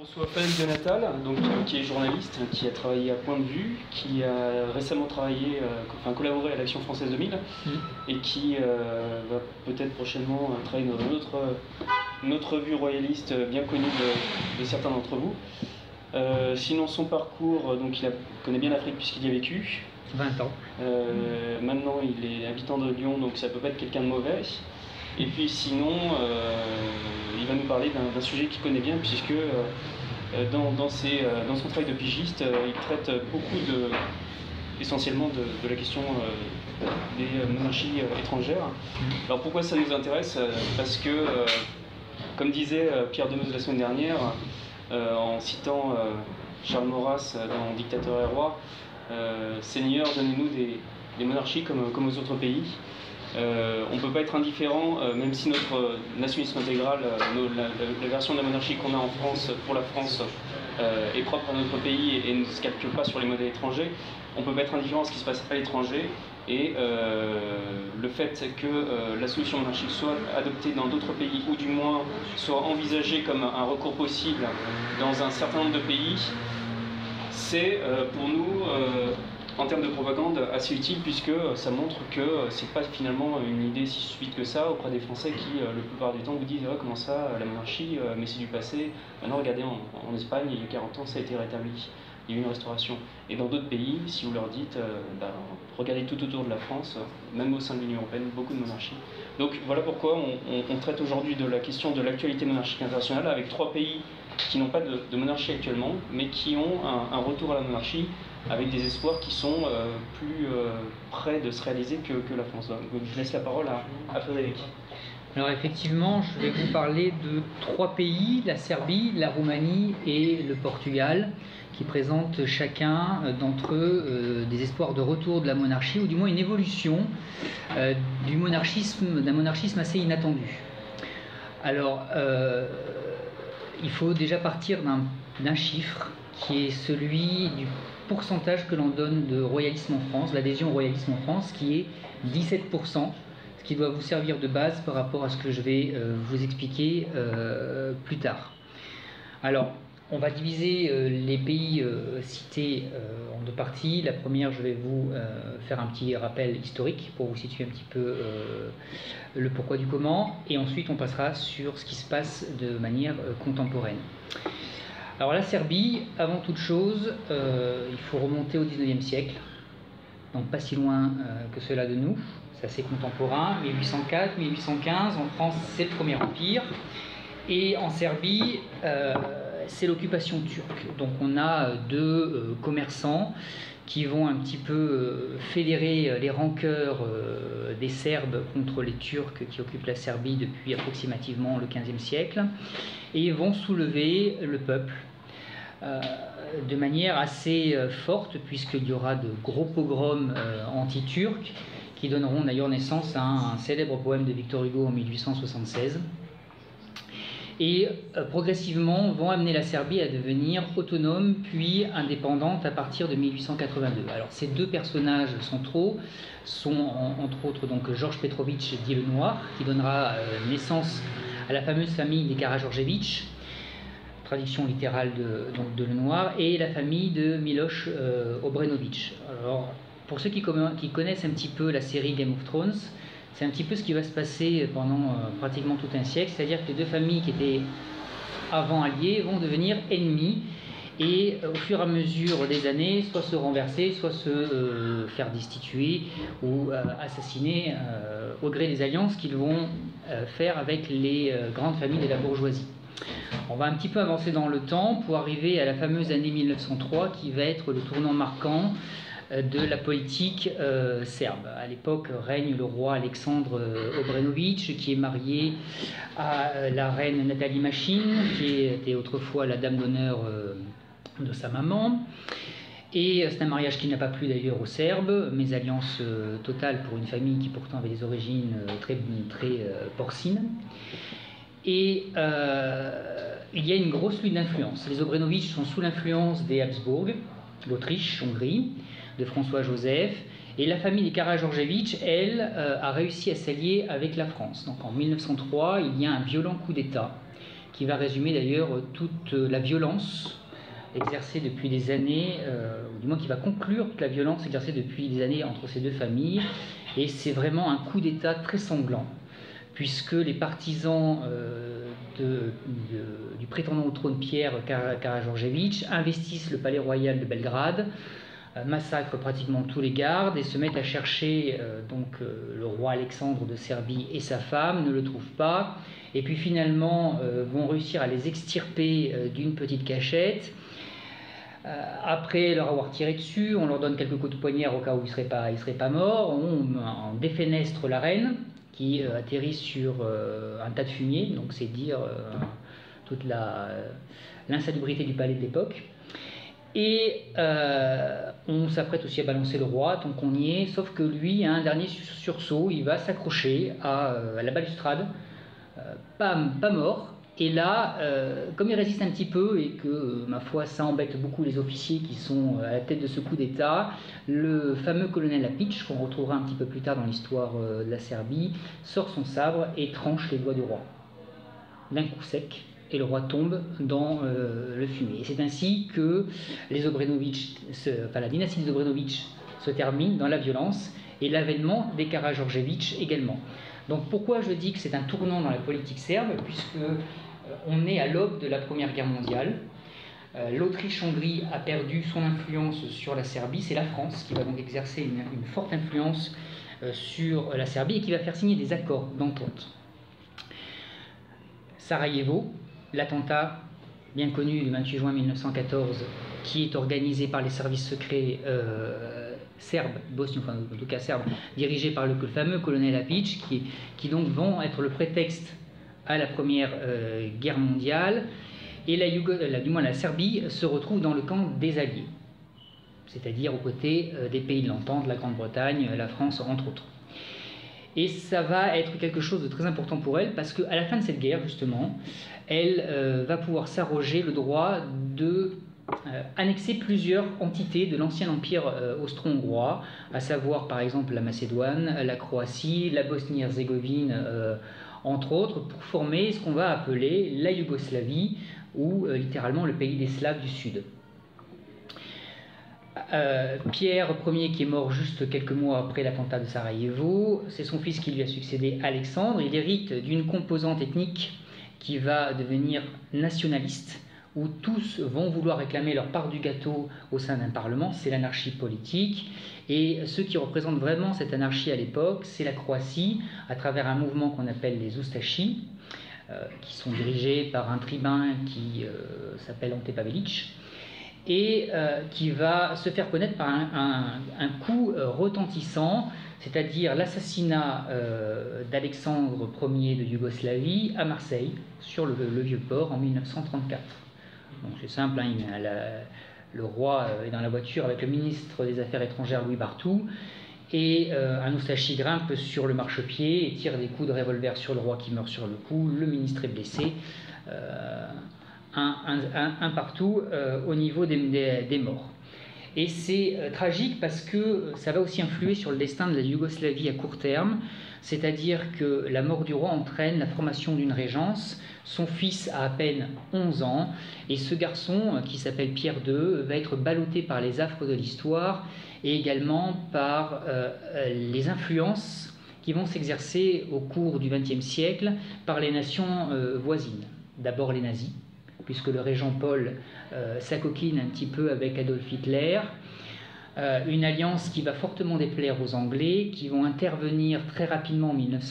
reçoit Félix de Natal, donc, qui est journaliste, qui a travaillé à Point de Vue, qui a récemment collaboré à l'Action française 2000 et qui va peut-être prochainement travailler dans une autre revue royaliste bien connue de certains d'entre vous. Sinon son parcours, donc il connaît bien l'Afrique puisqu'il y a vécu. 20 ans. Maintenant il est habitant de Lyon, donc ça peut pas être quelqu'un de mauvais. Et puis sinon, il va nous parler d'un sujet qu'il connaît bien, puisque dans son travail de pigiste, il traite essentiellement de la question des monarchies étrangères. Alors pourquoi ça nous intéresse? Parce que, comme disait Pierre Demeuse la semaine dernière, en citant Charles Maurras dans Dictateur et Roi, Seigneur, donnez-nous des monarchies comme aux autres pays. On ne peut pas être indifférent, même si notre nationalisme intégral, la version de la monarchie qu'on a en France, pour la France, est propre à notre pays et ne se calcule pas sur les modèles étrangers, on ne peut pas être indifférent à ce qui se passe à l'étranger. Et le fait que la solution monarchique soit adoptée dans d'autres pays, ou du moins soit envisagée comme un recours possible dans un certain nombre de pays, c'est pour nous, en termes de propagande, assez utile, puisque ça montre que c'est pas finalement une idée si stupide que ça auprès des Français qui, la plupart du temps, vous disent comment ça, la monarchie, mais c'est du passé. Maintenant, regardez, en Espagne, il y a 40 ans, ça a été rétabli. Il y a eu une restauration. Et dans d'autres pays, si vous leur dites, regardez tout autour de la France, même au sein de l'Union européenne, beaucoup de monarchies. Donc voilà pourquoi on traite aujourd'hui de la question de l'actualité monarchique internationale avec 3 pays qui n'ont pas de monarchie actuellement, mais qui ont un retour à la monarchie avec des espoirs qui sont plus près de se réaliser que la France. Donc je laisse la parole à Frédéric. Alors effectivement, je vais vous parler de 3 pays, la Serbie, la Roumanie et le Portugal, qui présentent chacun d'entre eux des espoirs de retour de la monarchie, ou du moins une évolution d'un monarchisme assez inattendu. Alors, il faut déjà partir d'un chiffre qui est celui du pourcentage que l'on donne de royalisme en France, l'adhésion au royalisme en France, qui est 17%, ce qui doit vous servir de base par rapport à ce que je vais vous expliquer plus tard. Alors, on va diviser les pays cités en 2 parties. La première, je vais vous faire un petit rappel historique pour vous situer un petit peu le pourquoi du comment, et ensuite on passera sur ce qui se passe de manière contemporaine. Alors la Serbie, avant toute chose, il faut remonter au 19e siècle, donc pas si loin que cela de nous, c'est assez contemporain, 1804, 1815, en France c'est le Premier Empire, et en Serbie c'est l'occupation turque. Donc on a 2 commerçants qui vont un petit peu fédérer les rancœurs des Serbes contre les Turcs qui occupent la Serbie depuis approximativement le XVe siècle, et vont soulever le peuple de manière assez forte, puisqu'il y aura de gros pogroms anti-turcs qui donneront d'ailleurs naissance à un célèbre poème de Victor Hugo en 1876. Et progressivement vont amener la Serbie à devenir autonome puis indépendante à partir de 1882. Alors ces 2 personnages centraux sont entre autres donc Georges Petrović dit le Noir, qui donnera naissance à la fameuse famille des Karađorđević, traduction littérale de le Noir, et la famille de Miloš Obrenović. Alors pour ceux qui connaissent un petit peu la série Game of Thrones, c'est un petit peu ce qui va se passer pendant pratiquement tout un siècle, c'est-à-dire que les 2 familles qui étaient avant alliées vont devenir ennemies, et au fur et à mesure des années, soit se renverser, soit se faire destituer ou assassiner au gré des alliances qu'ils vont faire avec les grandes familles de la bourgeoisie. On va un petit peu avancer dans le temps pour arriver à la fameuse année 1903 qui va être le tournant marquant de la politique serbe. À l'époque règne le roi Alexandre Obrenović, qui est marié à la reine Nathalie Machine, qui était autrefois la dame d'honneur de sa maman. Et c'est un mariage qui n'a pas plu d'ailleurs aux Serbes, mésalliance totale pour une famille qui pourtant avait des origines très porcines. Et il y a une grosse lutte d'influence. Les Obrenović sont sous l'influence des Habsbourg, l'Autriche, Hongrie, de François-Joseph, et la famille des Karađorđević, elle, a réussi à s'allier avec la France. Donc en 1903, il y a un violent coup d'État qui va résumer d'ailleurs toute la violence exercée depuis des années, ou du moins qui va conclure toute la violence exercée depuis des années entre ces deux familles. Et c'est vraiment un coup d'État très sanglant, puisque les partisans du prétendant au trône Pierre Karageorgevitch investissent le palais royal de Belgrade, massacrent pratiquement tous les gardes et se mettent à chercher le roi Alexandre de Serbie et sa femme, ne le trouvent pas, et puis finalement vont réussir à les extirper d'une petite cachette. Après leur avoir tiré dessus, on leur donne quelques coups de poignard au cas où ils ne seraient pas morts, on défenestre la reine qui atterrit sur un tas de fumier, donc c'est dire toute l'insalubrité du palais de l'époque. Et on s'apprête aussi à balancer le roi tant qu'on y est, sauf que lui a un dernier sursaut, il va s'accrocher à la balustrade, pas mort. Et là, comme il résiste un petit peu et que, ma foi, ça embête beaucoup les officiers qui sont à la tête de ce coup d'État, le fameux colonel Lapić, qu'on retrouvera un petit peu plus tard dans l'histoire de la Serbie, sort son sabre et tranche les doigts du roi d'un coup sec. Et le roi tombe dans le fumier. Et c'est ainsi que la dynastie des Obrenović se termine dans la violence et l'avènement des Karageorgevitch également. Donc pourquoi je dis que c'est un tournant dans la politique serbe, puisque on est à l'aube de la Première Guerre mondiale. L'Autriche-Hongrie a perdu son influence sur la Serbie, c'est la France qui va donc exercer une forte influence sur la Serbie et qui va faire signer des accords d'entente. Sarajevo, l'attentat bien connu du 28 juin 1914, qui est organisé par les services secrets serbes, bosniens, enfin en tout cas serbes, dirigés par le fameux colonel Lapić, qui donc vont être le prétexte à la Première Guerre mondiale, et la Serbie se retrouve dans le camp des Alliés, c'est-à-dire aux côtés des pays de l'Entente, la Grande-Bretagne, la France, entre autres. Et ça va être quelque chose de très important pour elle, parce qu'à la fin de cette guerre, justement, elle va pouvoir s'arroger le droit de annexer plusieurs entités de l'ancien empire austro-hongrois, à savoir par exemple la Macédoine, la Croatie, la Bosnie-Herzégovine, entre autres, pour former ce qu'on va appeler la Yougoslavie, ou littéralement le pays des Slaves du Sud. Pierre Ier, qui est mort juste quelques mois après l'attentat de Sarajevo, c'est son fils qui lui a succédé, Alexandre. Il hérite d'une composante ethnique qui va devenir nationaliste, où tous vont vouloir réclamer leur part du gâteau au sein d'un parlement. C'est l'anarchie politique. Et ceux qui représentent vraiment cette anarchie à l'époque, c'est la Croatie, à travers un mouvement qu'on appelle les Ustashi, qui sont dirigés par un tribun qui s'appelle Ante Pavelić, et qui va se faire connaître par un coup retentissant, c'est-à-dire l'assassinat d'Alexandre Ier de Yougoslavie à Marseille, sur le vieux port, en 1934. Donc c'est simple, hein, le roi est dans la voiture avec le ministre des Affaires étrangères Louis Barthou, et un Oustachi grimpe sur le marchepied et tire des coups de revolver sur le roi qui meurt sur le coup. Le ministre est blessé, un partout au niveau des morts. Et c'est tragique parce que ça va aussi influer sur le destin de la Yougoslavie à court terme, c'est-à-dire que la mort du roi entraîne la formation d'une régence. Son fils a à peine 11 ans, et ce garçon, qui s'appelle Pierre II, va être ballotté par les affres de l'histoire et également par les influences qui vont s'exercer au cours du XXe siècle par les nations voisines. D'abord les nazis, puisque le régent Paul s'acoquine un petit peu avec Adolf Hitler, une alliance qui va fortement déplaire aux Anglais, qui vont intervenir très rapidement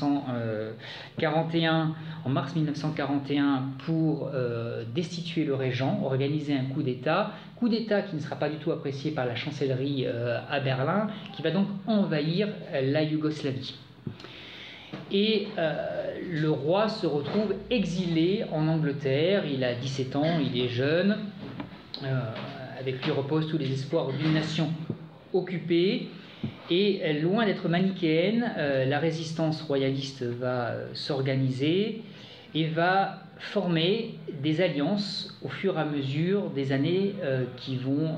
en mars 1941 pour destituer le régent, organiser un coup d'État qui ne sera pas du tout apprécié par la chancellerie à Berlin, qui va donc envahir la Yougoslavie. Et le roi se retrouve exilé en Angleterre. Il a 17 ans, il est jeune, avec lui reposent tous les espoirs d'une nation occupée, et loin d'être manichéenne, la résistance royaliste va s'organiser et va former des alliances au fur et à mesure des années qui vont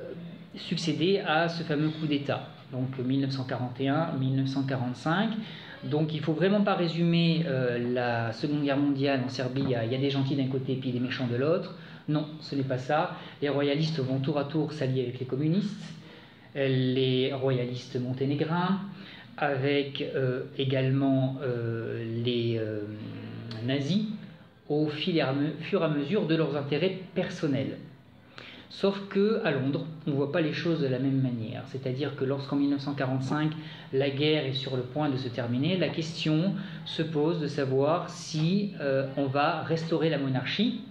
succéder à ce fameux coup d'État. Donc 1941-1945, Donc il ne faut vraiment pas résumer la Seconde Guerre mondiale en Serbie, il y a des gentils d'un côté et puis des méchants de l'autre. Non, ce n'est pas ça. Les royalistes vont tour à tour s'allier avec les communistes, les royalistes monténégrins, avec également les nazis, au fur et à mesure de leurs intérêts personnels. Sauf qu'à Londres, on ne voit pas les choses de la même manière. C'est-à-dire que lorsqu'en 1945, la guerre est sur le point de se terminer, la question se pose de savoir si on va restaurer la monarchie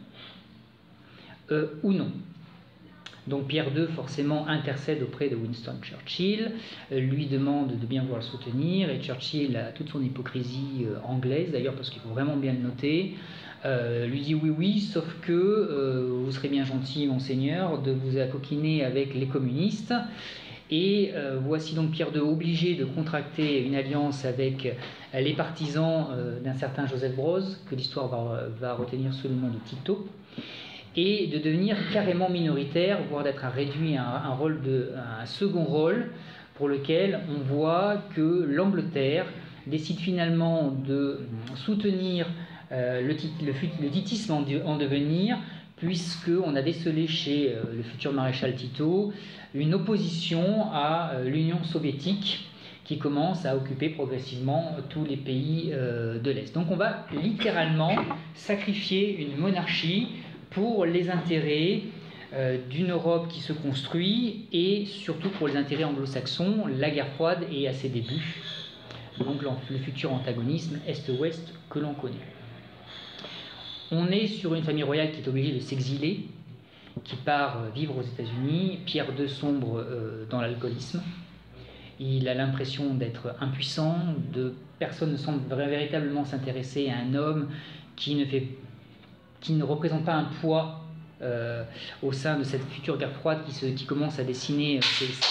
ou non. Donc Pierre II, forcément, intercède auprès de Winston Churchill, lui demande de bien vouloir le soutenir, et Churchill a toute son hypocrisie anglaise, d'ailleurs, parce qu'il faut vraiment bien le noter, lui dit oui, oui, sauf que vous serez bien gentil, monseigneur, de vous accoquiner avec les communistes. Et voici donc Pierre II obligé de contracter une alliance avec les partisans d'un certain Joseph Broz, que l'histoire va retenir sous le nom de Tito, et de devenir carrément minoritaire, voire d'être réduit à un second rôle, pour lequel on voit que l'Angleterre décide finalement de soutenir le titisme en devenir, puisqu'on a décelé chez le futur maréchal Tito une opposition à l'Union soviétique qui commence à occuper progressivement tous les pays de l'Est. Donc on va littéralement sacrifier une monarchie pour les intérêts d'une Europe qui se construit et surtout pour les intérêts anglo-saxons. La guerre froide est à ses débuts, donc le futur antagonisme Est-Ouest que l'on connaît. On est sur une famille royale qui est obligée de s'exiler, qui part vivre aux États-Unis. Pierre II sombre dans l'alcoolisme. Il a l'impression d'être impuissant, personne ne semble véritablement s'intéresser à un homme qui ne représente pas un poids au sein de cette future guerre froide qui commence à dessiner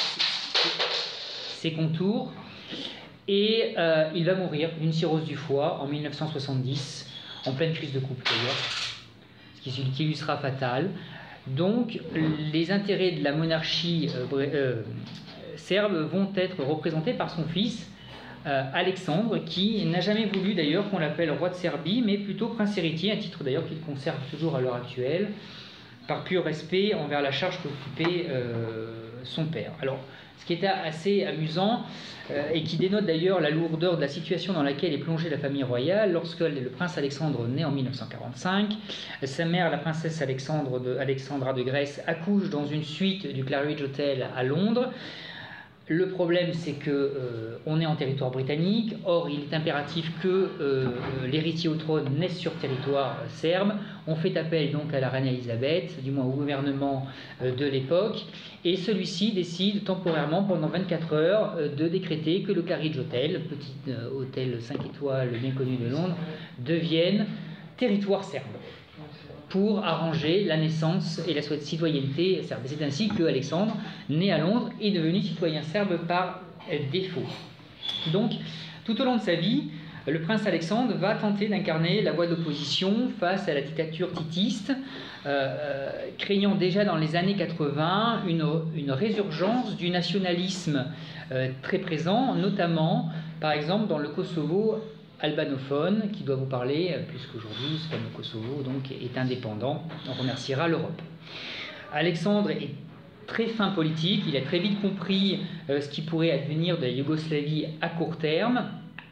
ses contours. Et il va mourir d'une cirrhose du foie en 1970, en pleine crise de couple d'ailleurs, ce qui lui sera fatal. Donc les intérêts de la monarchie serbe vont être représentés par son fils, Alexandre, qui n'a jamais voulu d'ailleurs qu'on l'appelle roi de Serbie, mais plutôt prince héritier, un titre d'ailleurs qu'il conserve toujours à l'heure actuelle, par pur respect envers la charge qu'occupait son père. Alors, ce qui est assez amusant, et qui dénote d'ailleurs la lourdeur de la situation dans laquelle est plongée la famille royale, lorsque le prince Alexandre naît en 1945, sa mère, la princesse Alexandra de Grèce, accouche dans une suite du Claridge Hotel à Londres. Le problème, c'est qu'on est en territoire britannique. Or, il est impératif que l'héritier au trône naisse sur territoire serbe. On fait appel donc à la reine Elisabeth, du moins au gouvernement de l'époque, et celui-ci décide temporairement, pendant 24 heures, de décréter que le Claridge Hotel, petit hôtel 5 étoiles bien connu de Londres, devienne territoire serbe, pour arranger la naissance et la citoyenneté serbe. C'est ainsi que Alexandre, né à Londres, est devenu citoyen serbe par défaut. Donc, tout au long de sa vie, le prince Alexandre va tenter d'incarner la voie d'opposition face à la dictature titiste, créant déjà dans les années 80 une résurgence du nationalisme très présent, notamment, par exemple, dans le Kosovo albanophone, qui doit vous parler, puisqu'aujourd'hui, ce fameux Kosovo donc, est indépendant. On remerciera l'Europe. Alexandre est très fin politique, il a très vite compris ce qui pourrait advenir de la Yougoslavie à court terme.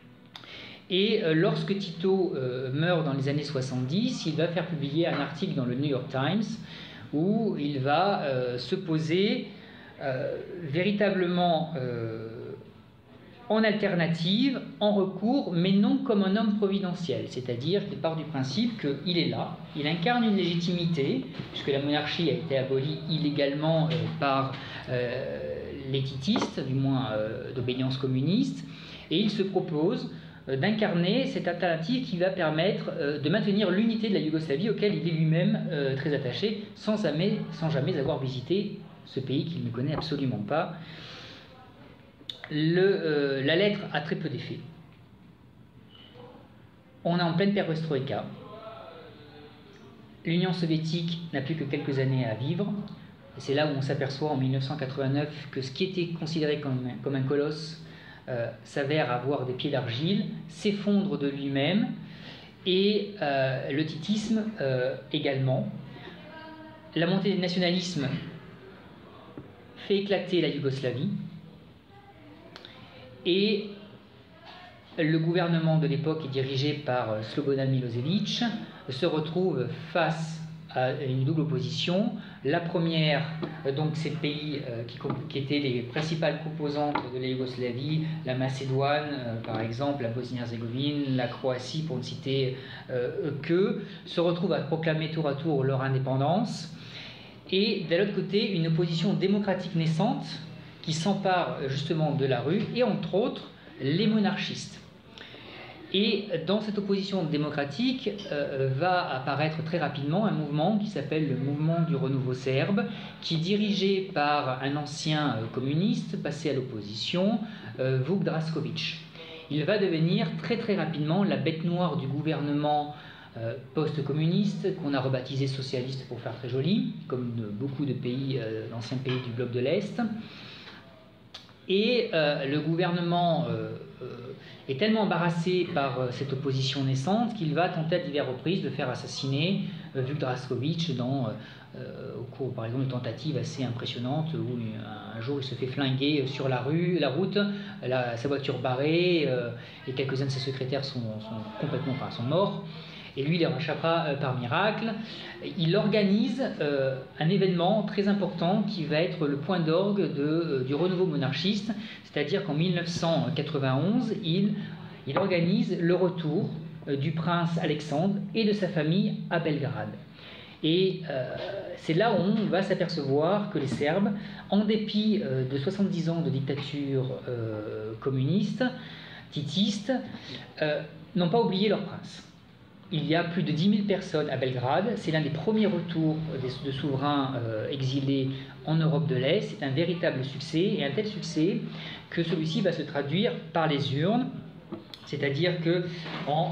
Et lorsque Tito meurt dans les années 70, il va faire publier un article dans le New York Times où il va se poser véritablement en alternative, en recours, mais non comme un homme providentiel. C'est-à-dire qu'il part du principe qu'il est là, il incarne une légitimité, puisque la monarchie a été abolie illégalement par les titistes, du moins d'obédience communiste, et il se propose d'incarner cette alternative qui va permettre de maintenir l'unité de la Yougoslavie, auquel il est lui-même très attaché, sans jamais avoir visité ce pays qu'il ne connaît absolument pas. La lettre a très peu d'effet. On est en pleine perestroïka. L'Union soviétique n'a plus que quelques années à vivre. Et c'est là où on s'aperçoit en 1989 que ce qui était considéré comme un colosse s'avère avoir des pieds d'argile, s'effondre de lui-même, et le titisme également. La montée des nationalismes fait éclater la Yougoslavie, et le gouvernement de l'époque, est dirigé par Slobodan Milosevic, se retrouve face à une double opposition. La première, donc ces pays qui étaient les principales composantes de la Yougoslavie, la Macédoine par exemple, la Bosnie-Herzégovine, la Croatie pour ne citer que, se retrouvent à proclamer tour à tour leur indépendance. Et de l'autre côté, une opposition démocratique naissante qui s'empare justement de la rue, et entre autres les monarchistes. Et dans cette opposition démocratique va apparaître très rapidement un mouvement qui s'appelle le mouvement du renouveau serbe, qui est dirigé par un ancien communiste passé à l'opposition, Vuk Drašković. Il va devenir très très rapidement la bête noire du gouvernement post-communiste, qu'on a rebaptisé socialiste pour faire très joli, comme beaucoup de pays, d'anciens pays du bloc de l'Est. Et le gouvernement est tellement embarrassé par cette opposition naissante qu'il va tenter à diverses reprises de faire assassiner Vuk Drašković au cours, par exemple, de tentatives assez impressionnantes où un jour il se fait flinguer sur la route, sa voiture barrée, et quelques-uns de ses secrétaires sont morts. Et lui, il les réchappera par miracle. Il organise un événement très important qui va être le point d'orgue du renouveau monarchiste, c'est-à-dire qu'en 1991, il organise le retour du prince Alexandre et de sa famille à Belgrade. Et c'est là où on va s'apercevoir que les Serbes, en dépit de 70 ans de dictature communiste, titiste, n'ont pas oublié leur prince. Il y a plus de 10 000 personnes à Belgrade. C'est l'un des premiers retours de souverains exilés en Europe de l'Est. C'est un véritable succès, et un tel succès que celui-ci va se traduire par les urnes. C'est-à-dire qu'en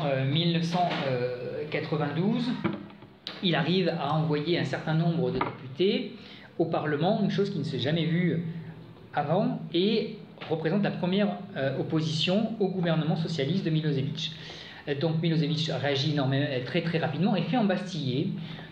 1992, il arrive à envoyer un certain nombre de députés au Parlement, une chose qui ne s'est jamais vue avant, et représente la première opposition au gouvernement socialiste de Milosevic. Donc Milosevic réagit très très rapidement et fait embastiller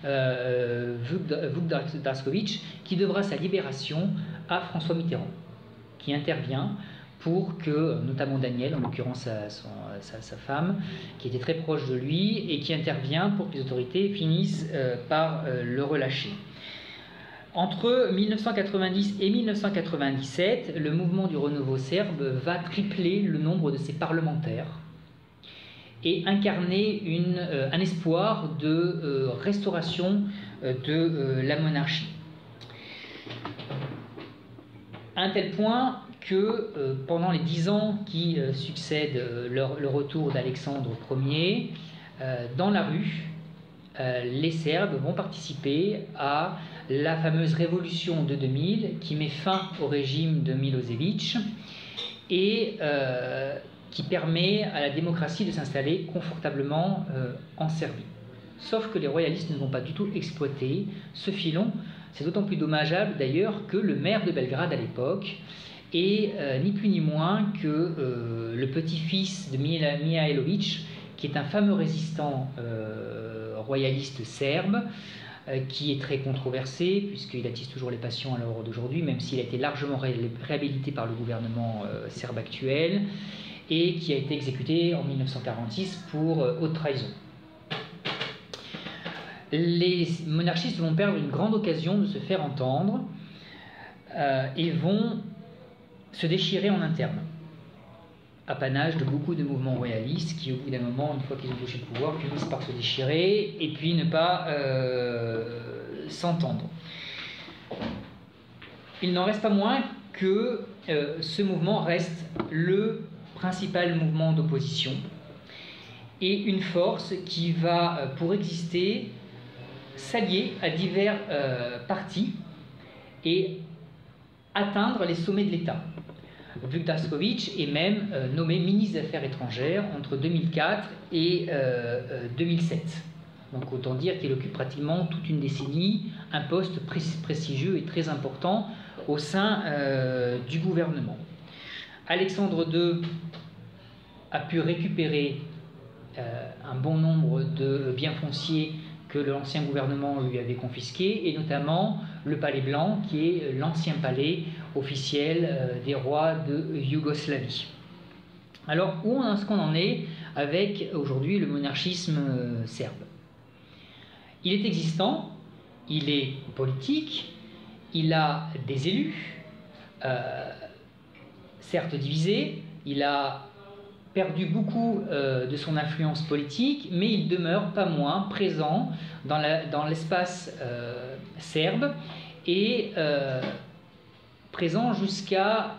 Vuk Drašković, qui devra sa libération à François Mitterrand, qui intervient pour que, notamment Daniel, en l'occurrence sa femme, qui était très proche de lui, et qui intervient pour que les autorités finissent par le relâcher. Entre 1990 et 1997, le mouvement du renouveau serbe va tripler le nombre de ses parlementaires et incarner un espoir de restauration de la monarchie. À un tel point que pendant les 10 ans qui succèdent le retour d'Alexandre Ier, dans la rue, les Serbes vont participer à la fameuse révolution de 2000 qui met fin au régime de Milosevic et qui permet à la démocratie de s'installer confortablement en Serbie. Sauf que les royalistes ne vont pas du tout exploiter ce filon. C'est d'autant plus dommageable d'ailleurs que le maire de Belgrade à l'époque est ni plus ni moins que le petit-fils de Mihailović, qui est un fameux résistant royaliste serbe, qui est très controversé, puisqu'il attise toujours les passions à l'heure d'aujourd'hui, même s'il a été largement réhabilité par le gouvernement serbe actuel, et qui a été exécuté en 1946 pour haute trahison. Les monarchistes vont perdre une grande occasion de se faire entendre et vont se déchirer en interne. Apanage de beaucoup de mouvements royalistes qui, au bout d'un moment, une fois qu'ils ont touché le pouvoir, finissent par se déchirer et puis ne pas s'entendre. Il n'en reste pas moins que ce mouvement reste le principal mouvement d'opposition et une force qui va, pour exister, s'allier à divers partis et atteindre les sommets de l'État. Vuk Drašković est même nommé ministre des Affaires étrangères entre 2004 et 2007. Donc autant dire qu'il occupe pratiquement toute une décennie un poste prestigieux et très important au sein du gouvernement. Alexandre II a pu récupérer un bon nombre de biens fonciers que l'ancien gouvernement lui avait confisqués, et notamment le Palais Blanc, qui est l'ancien palais officiel des rois de Yougoslavie. Alors, où est-ce qu'on en est avec aujourd'hui le monarchisme serbe? Il est existant, il est politique, il a des élus, certes divisés, il a perdu beaucoup de son influence politique, mais il demeure pas moins présent dans l'espace serbe et présent jusqu'à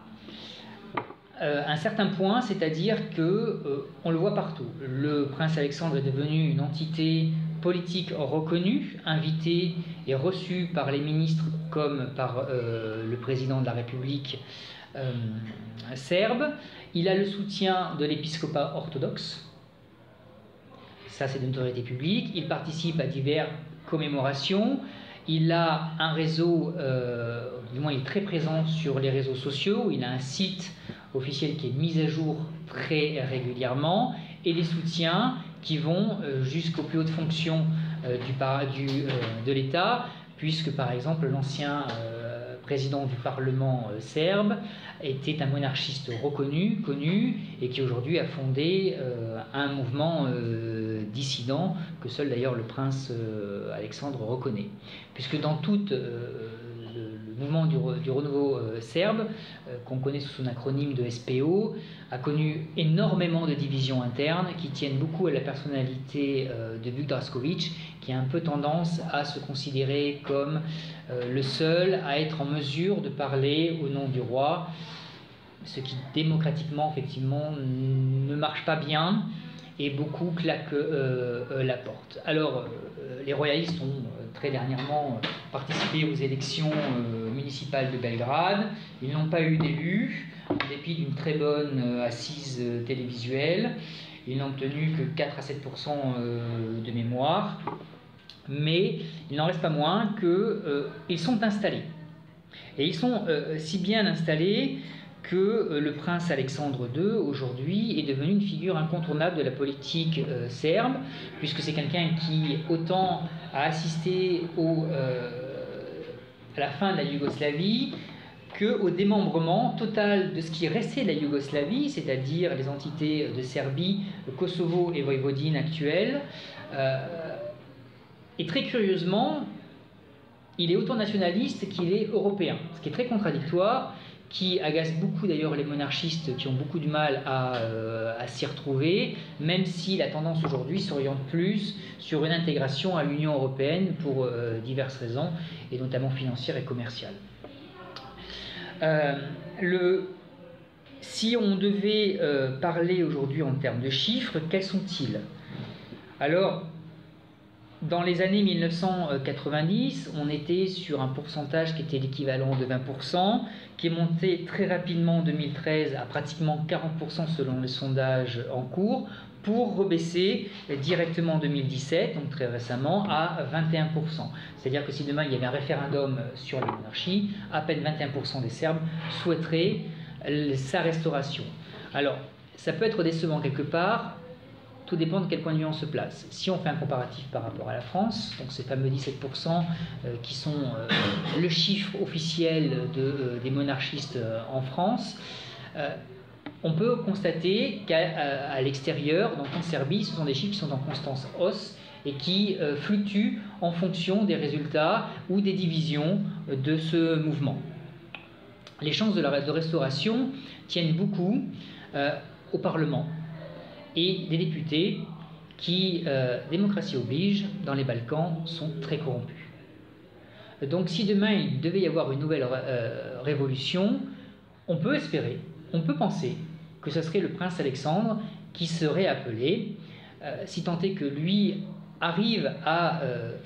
un certain point, c'est-à-dire que on le voit partout. Le prince Alexandre est devenu une entité politique reconnue, invité et reçu par les ministres comme par le président de la République serbe. Il a le soutien de l'épiscopat orthodoxe, ça c'est de notoriété publique. Il participe à diverses commémorations. Il a un réseau, du moins il est très présent sur les réseaux sociaux. Il a un site officiel qui est mis à jour très régulièrement, et les soutiens qui vont jusqu'aux plus hautes fonctions de l'État, puisque par exemple l'ancien président du Parlement serbe était un monarchiste reconnu, connu, et qui aujourd'hui a fondé un mouvement dissident que seul d'ailleurs le prince Alexandre reconnaît. Puisque dans tout le mouvement du renouveau serbe, qu'on connaît sous son acronyme de SPO, a connu énormément de divisions internes qui tiennent beaucoup à la personnalité de Vuk Drašković, qui a un peu tendance à se considérer comme le seul à être en mesure de parler au nom du roi, ce qui démocratiquement effectivement ne marche pas bien, et beaucoup claquent la porte. Alors les royalistes ont très dernièrement participé aux élections municipales de Belgrade. Ils n'ont pas eu d'élus, en dépit d'une très bonne assise télévisuelle. Ils n'ont obtenu que 4 à 7% de mémoire, mais il n'en reste pas moins qu'ils sont installés. Et ils sont si bien installés que le prince Alexandre II, aujourd'hui, est devenu une figure incontournable de la politique serbe, puisque c'est quelqu'un qui, autant a assisté à la fin de la Yougoslavie, qu'au démembrement total de ce qui restait de la Yougoslavie, c'est-à-dire les entités de Serbie, le Kosovo et Voïvodine actuelles. Et très curieusement, il est autant nationaliste qu'il est européen, ce qui est très contradictoire, qui agace beaucoup d'ailleurs les monarchistes qui ont beaucoup de mal à s'y retrouver, même si la tendance aujourd'hui s'oriente plus sur une intégration à l'Union européenne pour diverses raisons, et notamment financières et commerciales. Si on devait parler aujourd'hui en termes de chiffres, quels sont-ils? Alors, dans les années 1990, on était sur un pourcentage qui était l'équivalent de 20%, qui est monté très rapidement en 2013 à pratiquement 40% selon les sondages en cours, pour rebaisser directement en 2017, donc très récemment, à 21%. C'est-à-dire que si demain il y avait un référendum sur la monarchie, à peine 21% des Serbes souhaiteraient sa restauration. Alors, ça peut être décevant quelque part. Tout dépend de quel point de vue on se place. Si on fait un comparatif par rapport à la France, donc ces fameux 17% qui sont le chiffre officiel des monarchistes en France, on peut constater qu'à l'extérieur, donc en Serbie, ce sont des chiffres qui sont en constante hausse et qui fluctuent en fonction des résultats ou des divisions de ce mouvement. Les chances de restauration tiennent beaucoup au Parlement et des députés qui, démocratie oblige, dans les Balkans, sont très corrompus. Donc si demain il devait y avoir une nouvelle révolution, on peut espérer, on peut penser que ce serait le prince Alexandre qui serait appelé, si tant est que lui arrive à,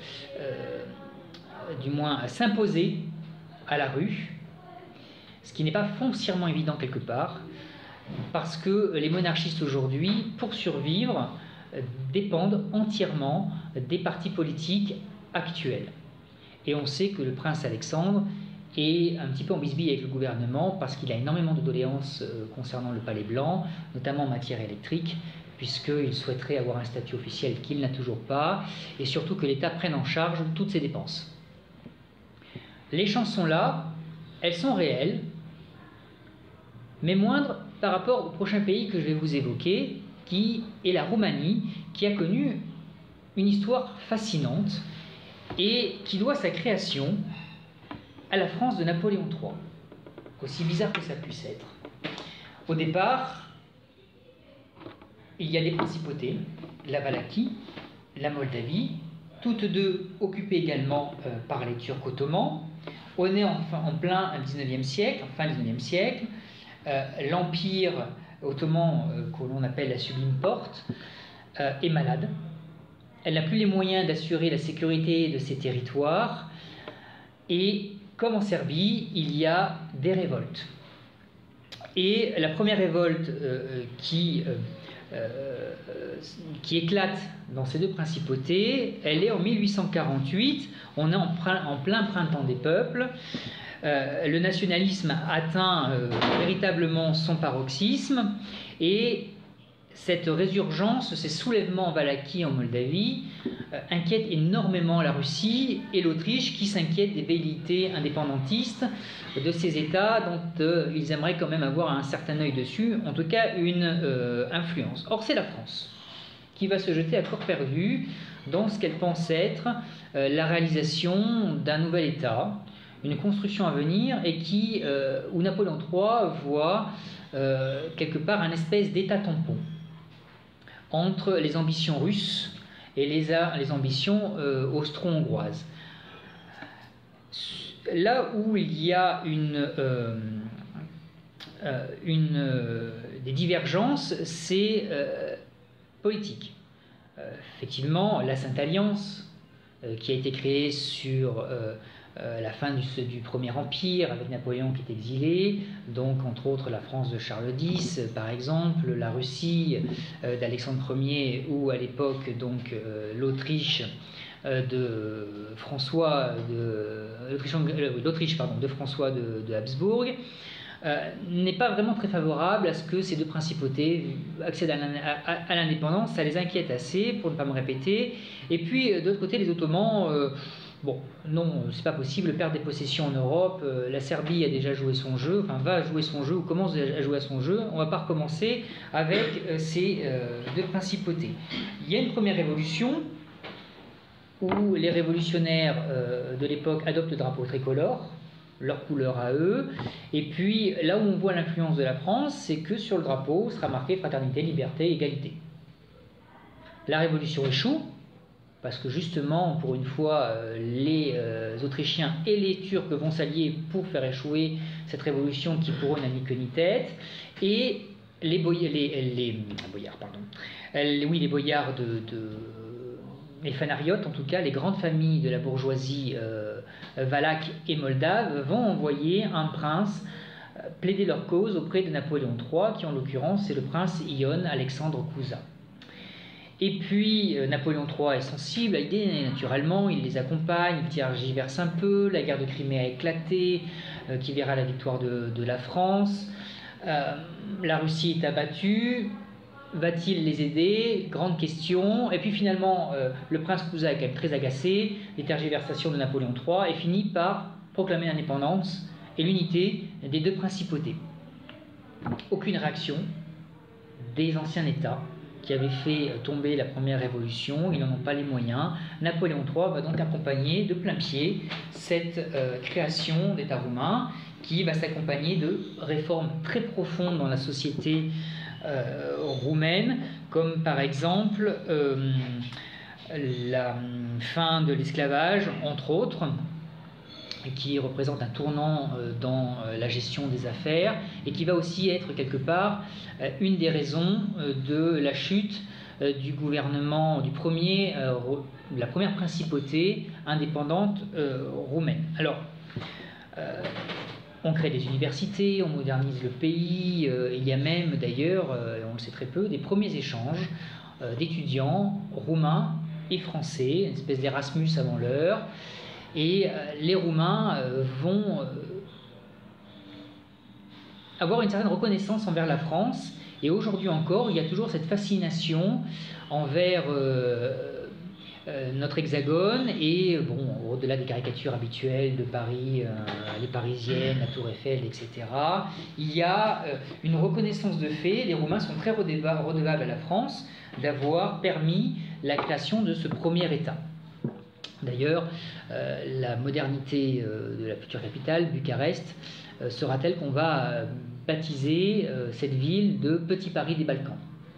du moins, à s'imposer à la rue, ce qui n'est pas foncièrement évident quelque part, parce que les monarchistes aujourd'hui, pour survivre, dépendent entièrement des partis politiques actuels. Et on sait que le prince Alexandre est un petit peu en bisbille avec le gouvernement parce qu'il a énormément de doléances concernant le Palais Blanc, notamment en matière électrique, puisqu'il souhaiterait avoir un statut officiel qu'il n'a toujours pas, et surtout que l'État prenne en charge toutes ses dépenses. Les chances sont là, elles sont réelles, mais moindres par rapport au prochain pays que je vais vous évoquer, qui est la Roumanie, qui a connu une histoire fascinante et qui doit sa création à la France de Napoléon III, aussi bizarre que ça puisse être. Au départ, il y a des principautés, la Valachie, la Moldavie, toutes deux occupées également par les Turcs ottomans. On est en plein 19e siècle, en fin 19e siècle. L'Empire ottoman, que l'on appelle la Sublime Porte, est malade. Elle n'a plus les moyens d'assurer la sécurité de ses territoires. Et comme en Serbie, il y a des révoltes. Et la première révolte qui éclate dans ces deux principautés, elle est en 1848. On est en plein printemps des peuples. Le nationalisme atteint véritablement son paroxysme et cette résurgence, ces soulèvements en Valachie, en Moldavie, inquiètent énormément la Russie et l'Autriche qui s'inquiètent des velléités indépendantistes de ces États dont ils aimeraient quand même avoir un certain œil dessus, en tout cas une influence. Or, c'est la France qui va se jeter à corps perdu dans ce qu'elle pense être la réalisation d'un nouvel État, une construction à venir et où Napoléon III voit quelque part un espèce d'état tampon entre les ambitions russes et les ambitions austro-hongroises. Là où il y a des divergences, c'est politique. Effectivement, la Sainte Alliance, qui a été créée sur la fin du Premier Empire, avec Napoléon qui est exilé, donc entre autres la France de Charles X, par exemple, la Russie d'Alexandre Ier, ou à l'époque donc l'Autriche de François de Habsbourg, n'est pas vraiment très favorable à ce que ces deux principautés accèdent à l'indépendance. Ça les inquiète assez, pour ne pas me répéter. Et puis, de l'autre côté, les Ottomans, bon, non, c'est pas possible, perdre des possessions en Europe. La Serbie a déjà joué son jeu, enfin va jouer son jeu, ou commence à jouer à son jeu. On va pas recommencer avec ces deux principautés. Il y a une première révolution où les révolutionnaires de l'époque adoptent le drapeau tricolore, leur couleur à eux, et puis là où on voit l'influence de la France, c'est que sur le drapeau sera marqué fraternité, liberté, égalité. La révolution échoue, parce que justement, pour une fois, les Autrichiens et les Turcs vont s'allier pour faire échouer cette révolution qui pour eux n'a ni queue ni tête, et les boyards les fanariotes, en tout cas les grandes familles de la bourgeoisie valaque et moldave, vont envoyer un prince plaider leur cause auprès de Napoléon III, qui en l'occurrence c'est le prince Ion Alexandre Kouza. Et puis Napoléon III est sensible à l'idée, naturellement, il les accompagne, il tergiverse un peu, la guerre de Crimée a éclaté, qui verra la victoire de la France, la Russie est abattue. Va-t-il les aider? Grande question. Et puis finalement, le prince Kouza est quand même très agacé des tergiversations de Napoléon III et finit par proclamer l'indépendance et l'unité des deux principautés. Aucune réaction des anciens États qui avaient fait tomber la première révolution, ils n'en ont pas les moyens. Napoléon III va donc accompagner de plein pied cette création d'État roumain qui va s'accompagner de réformes très profondes dans la société roumaine, comme par exemple la fin de l'esclavage, entre autres, qui représente un tournant dans la gestion des affaires et qui va aussi être quelque part une des raisons de la chute du gouvernement, de la première principauté indépendante roumaine. Alors, on crée des universités, on modernise le pays, il y a même d'ailleurs, on le sait très peu, des premiers échanges d'étudiants roumains et français, une espèce d'Erasmus avant l'heure. et les Roumains vont avoir une certaine reconnaissance envers la France. Et aujourd'hui encore, il y a toujours cette fascination envers notre hexagone et, bon, au-delà des caricatures habituelles de Paris, les Parisiennes, la Tour Eiffel, etc., il y a une reconnaissance de fait. Les Roumains sont très redevables à la France d'avoir permis la création de ce premier État. D'ailleurs, la modernité de la future capitale, Bucarest, sera telle qu'on va baptiser cette ville de Petit Paris des Balkans.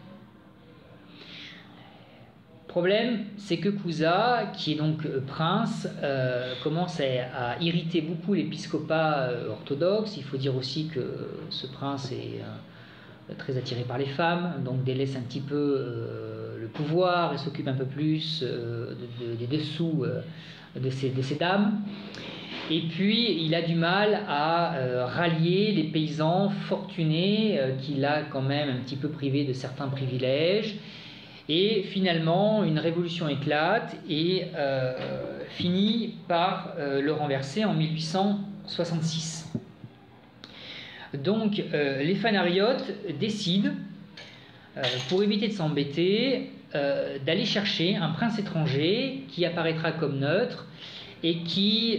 Problème, c'est que Cuza, qui est donc prince, commence à irriter beaucoup l'épiscopat orthodoxe. Il faut dire aussi que ce prince est très attiré par les femmes, donc délaisse un petit peu le pouvoir et s'occupe un peu plus des dessous de ces dames. Et puis, il a du mal à rallier les paysans fortunés qu'il a quand même un petit peu privés de certains privilèges. Et finalement, une révolution éclate et finit par le renverser en 1866. Donc, les Phanariotes décident, pour éviter de s'embêter, d'aller chercher un prince étranger qui apparaîtra comme neutre et qui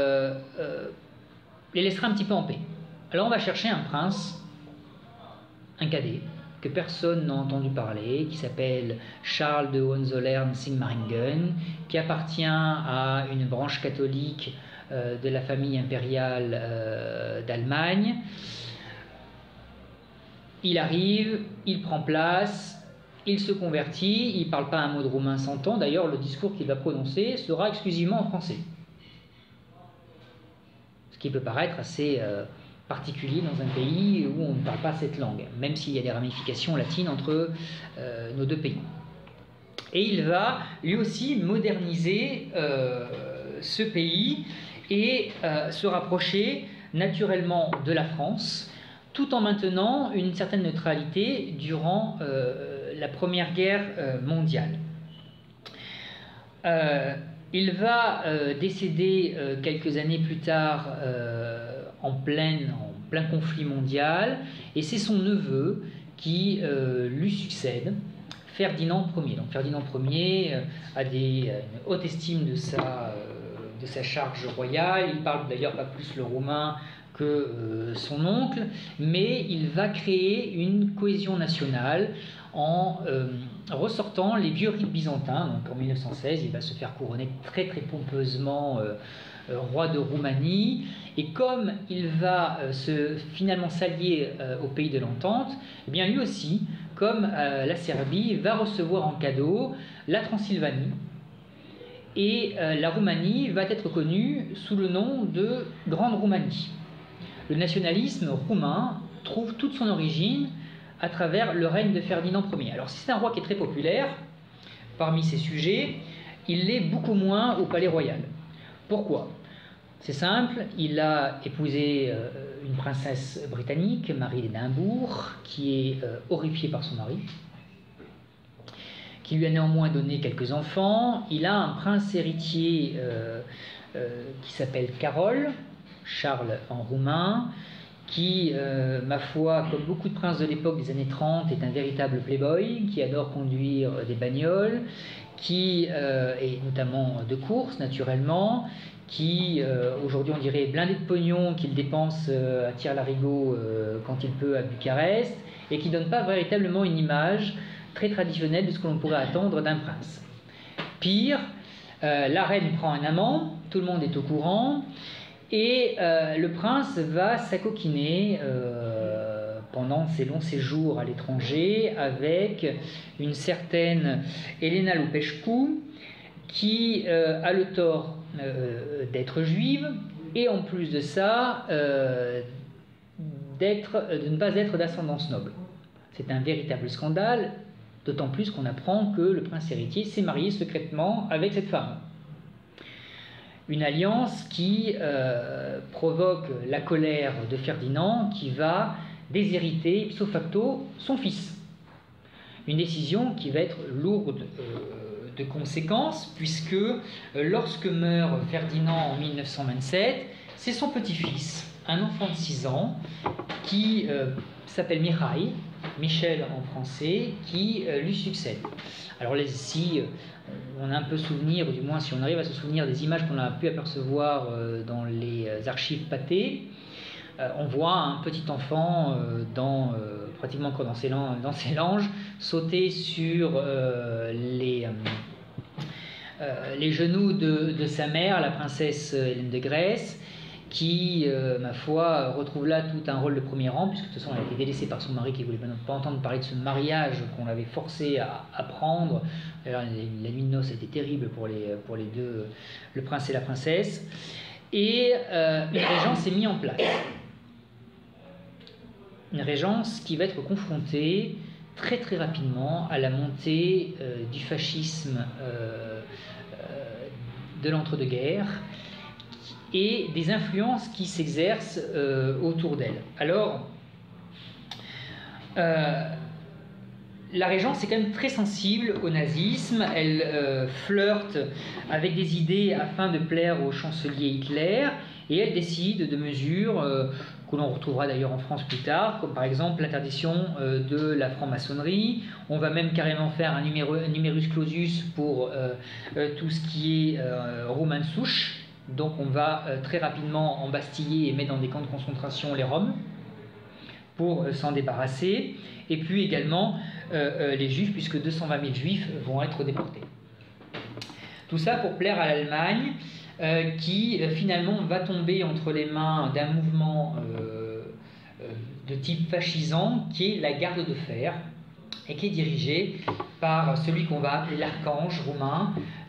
les laissera un petit peu en paix. Alors, on va chercher un prince, un cadet, que personne n'a entendu parler, qui s'appelle Charles de Hohenzollern-Sigmaringen, qui appartient à une branche catholique de la famille impériale d'Allemagne. Il arrive, il prend place, il se convertit, il ne parle pas un mot de roumain 100 ans. D'ailleurs, le discours qu'il va prononcer sera exclusivement en français. Ce qui peut paraître assez particulier dans un pays où on ne parle pas cette langue, même s'il y a des ramifications latines entre nos deux pays. Et il va lui aussi moderniser ce pays et se rapprocher naturellement de la France, tout en maintenant une certaine neutralité durant la Première Guerre mondiale. Il va décéder quelques années plus tard en plein conflit mondial, et c'est son neveu qui lui succède, Ferdinand Ier. Donc Ferdinand Ier a une haute estime de sa charge royale. Il parle d'ailleurs pas plus le roumain que son oncle, mais il va créer une cohésion nationale en ressortant les vieux rites byzantins. Donc en 1916, il va se faire couronner très très pompeusement roi de Roumanie, et comme il va finalement s'allier au pays de l'Entente, eh bien lui aussi, comme la Serbie, va recevoir en cadeau la Transylvanie, et la Roumanie va être connue sous le nom de Grande Roumanie. Le nationalisme roumain trouve toute son origine à travers le règne de Ferdinand Ier. Alors si c'est un roi qui est très populaire parmi ses sujets, il l'est beaucoup moins au palais royal. Pourquoi ? C'est simple, il a épousé une princesse britannique, Marie d'Édimbourg, qui est horrifiée par son mari, qui lui a néanmoins donné quelques enfants. Il a un prince héritier qui s'appelle Carol, Charles en roumain, qui, ma foi, comme beaucoup de princes de l'époque des années 30, est un véritable playboy, qui adore conduire des bagnoles, qui est notamment de course, naturellement, qui, aujourd'hui, on dirait blindé de pognon, qu'il dépense à tire-larigot quand il peut à Bucarest, et qui ne donne pas véritablement une image très traditionnelle de ce que l'on pourrait attendre d'un prince. Pire, la reine prend un amant, tout le monde est au courant, et le prince va s'acoquiner pendant ses longs séjours à l'étranger avec une certaine Elena Lupescu, qui a le tort d'être juive, et en plus de ça, de ne pas être d'ascendance noble. C'est un véritable scandale, d'autant plus qu'on apprend que le prince héritier s'est marié secrètement avec cette femme. Une alliance qui provoque la colère de Ferdinand, qui va déshériter ipso facto son fils. Une décision qui va être lourde de conséquences, puisque lorsque meurt Ferdinand en 1927, c'est son petit-fils, un enfant de 6 ans, qui s'appelle Michel en français, qui lui succède. Alors là, ici, on a un peu souvenir, ou du moins si on arrive à se souvenir des images qu'on a pu apercevoir dans les archives Pathé, on voit un petit enfant pratiquement encore dans ses langes sauter sur les genoux de sa mère, la princesse Hélène de Grèce, qui, ma foi, retrouve là tout un rôle de premier rang, puisque de toute façon elle a été délaissée par son mari qui ne voulait pas entendre parler de ce mariage qu'on l'avait forcé à prendre. Alors, la nuit de noces était terrible pour les deux, le prince et la princesse. Et une régence est mise en place. Une régence qui va être confrontée très très rapidement à la montée du fascisme de l'entre-deux-guerres et des influences qui s'exercent autour d'elle. Alors, la régence est quand même très sensible au nazisme, elle flirte avec des idées afin de plaire au chancelier Hitler, et elle décide de mesures que l'on retrouvera d'ailleurs en France plus tard, comme par exemple l'interdiction de la franc-maçonnerie. On va même carrément faire un numerus clausus pour tout ce qui est roumain de souche. Donc on va très rapidement embastiller et mettre dans des camps de concentration les Roms pour s'en débarrasser. Et puis également les Juifs, puisque 220 000 Juifs vont être déportés. Tout ça pour plaire à l'Allemagne, qui finalement va tomber entre les mains d'un mouvement de type fascisant qui est la Garde de Fer et qui est dirigé par celui qu'on va appeler l'archange roumain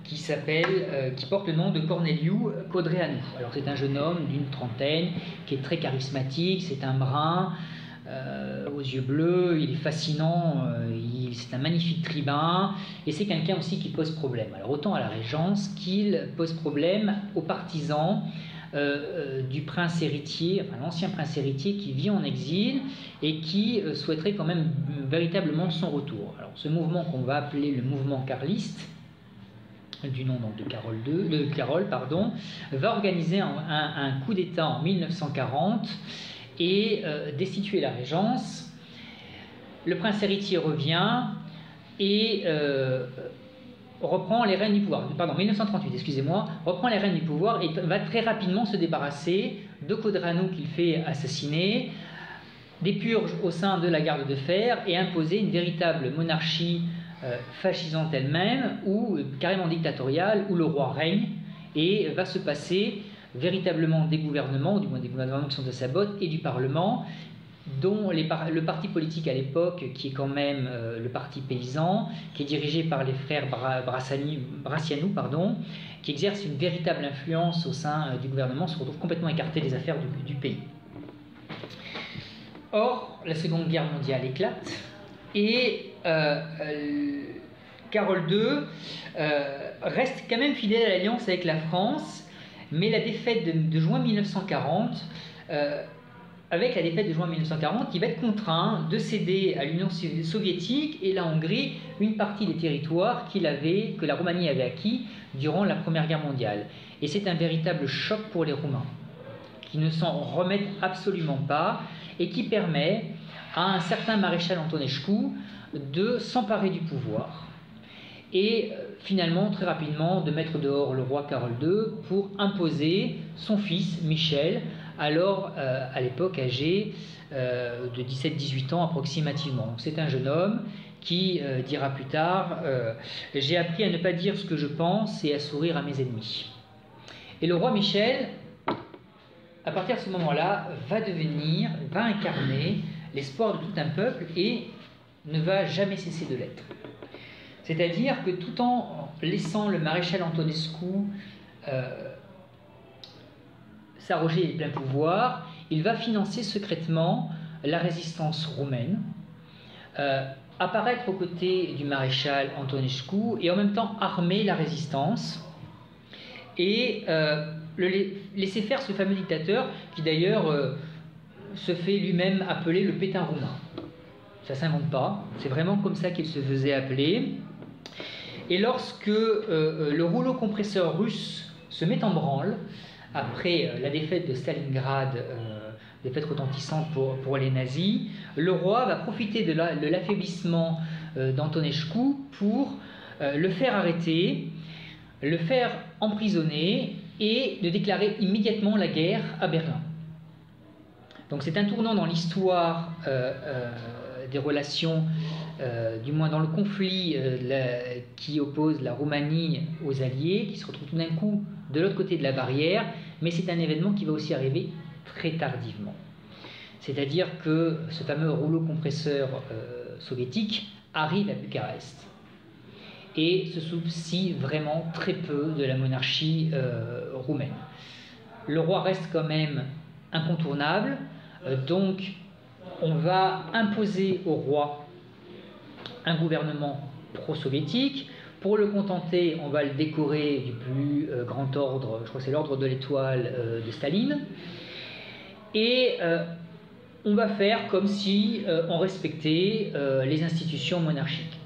qui porte le nom de Corneliu Codreanu. Alors c'est un jeune homme d'une trentaine qui est très charismatique, c'est un brun aux yeux bleus, il est fascinant, c'est un magnifique tribun, et c'est quelqu'un aussi qui pose problème. Alors autant à la Régence qu'il pose problème aux partisans du prince héritier, enfin l'ancien prince héritier qui vit en exil et qui souhaiterait quand même véritablement son retour. Alors ce mouvement qu'on va appeler le mouvement carliste, du nom donc de Carol, va organiser un coup d'État en 1940 et destituer la Régence. Le prince héritier revient et reprend les rênes du pouvoir. Pardon, 1938, excusez-moi, reprend les rênes du pouvoir et va très rapidement se débarrasser de Codreanu qu'il fait assassiner, des purges au sein de la Garde de Fer et imposer une véritable monarchie fascisante elle-même ou carrément dictatoriale où le roi règne et va se passer véritablement des gouvernements, ou du moins des gouvernements qui sont à sa botte, et du Parlement, dont le parti politique à l'époque, qui est quand même le parti paysan, qui est dirigé par les frères Brasciano, qui exerce une véritable influence au sein du gouvernement, se retrouve complètement écarté des affaires du pays. Or, la Seconde Guerre mondiale éclate, et Carol II reste quand même fidèle à l'alliance avec la France, mais la défaite de juin 1940, avec la défaite de juin 1940, il va être contraint de céder à l'Union soviétique et la Hongrie une partie des territoires que la Roumanie avait acquis durant la Première Guerre mondiale. Et c'est un véritable choc pour les Roumains, qui ne s'en remettent absolument pas et qui permet à un certain maréchal Antonescu de s'emparer du pouvoir et finalement très rapidement de mettre dehors le roi Carol II pour imposer son fils Michel, alors à l'époque âgé de 17-18 ans approximativement. C'est un jeune homme qui dira plus tard « J'ai appris à ne pas dire ce que je pense et à sourire à mes ennemis ». Et le roi Michel, à partir de ce moment-là, va incarner l'espoir de tout un peuple et ne va jamais cesser de l'être. C'est-à-dire que tout en laissant le maréchal Antonescu s'arroger les pleins pouvoirs, il va financer secrètement la résistance roumaine, apparaître aux côtés du maréchal Antonescu et en même temps armer la résistance et laisser faire ce fameux dictateur qui d'ailleurs se fait lui-même appeler le Pétain roumain. Ça ne s'invente pas, c'est vraiment comme ça qu'il se faisait appeler. Et lorsque le rouleau compresseur russe se met en branle, après la défaite de Stalingrad, défaite retentissante pour les nazis, le roi va profiter de l'affaiblissement d'Antonescu pour le faire arrêter, le faire emprisonner et de déclarer immédiatement la guerre à Berlin. Donc c'est un tournant dans l'histoire des relations, du moins dans le conflit qui oppose la Roumanie aux Alliés, qui se retrouve tout d'un coup de l'autre côté de la barrière, mais c'est un événement qui va aussi arriver très tardivement. C'est-à-dire que ce fameux rouleau compresseur soviétique arrive à Bucarest et se soucie vraiment très peu de la monarchie roumaine. Le roi reste quand même incontournable, donc on va imposer au roi un gouvernement pro-soviétique. Pour le contenter, on va le décorer du plus grand ordre, je crois que c'est l'ordre de l'étoile de Staline, et on va faire comme si on respectait les institutions monarchiques.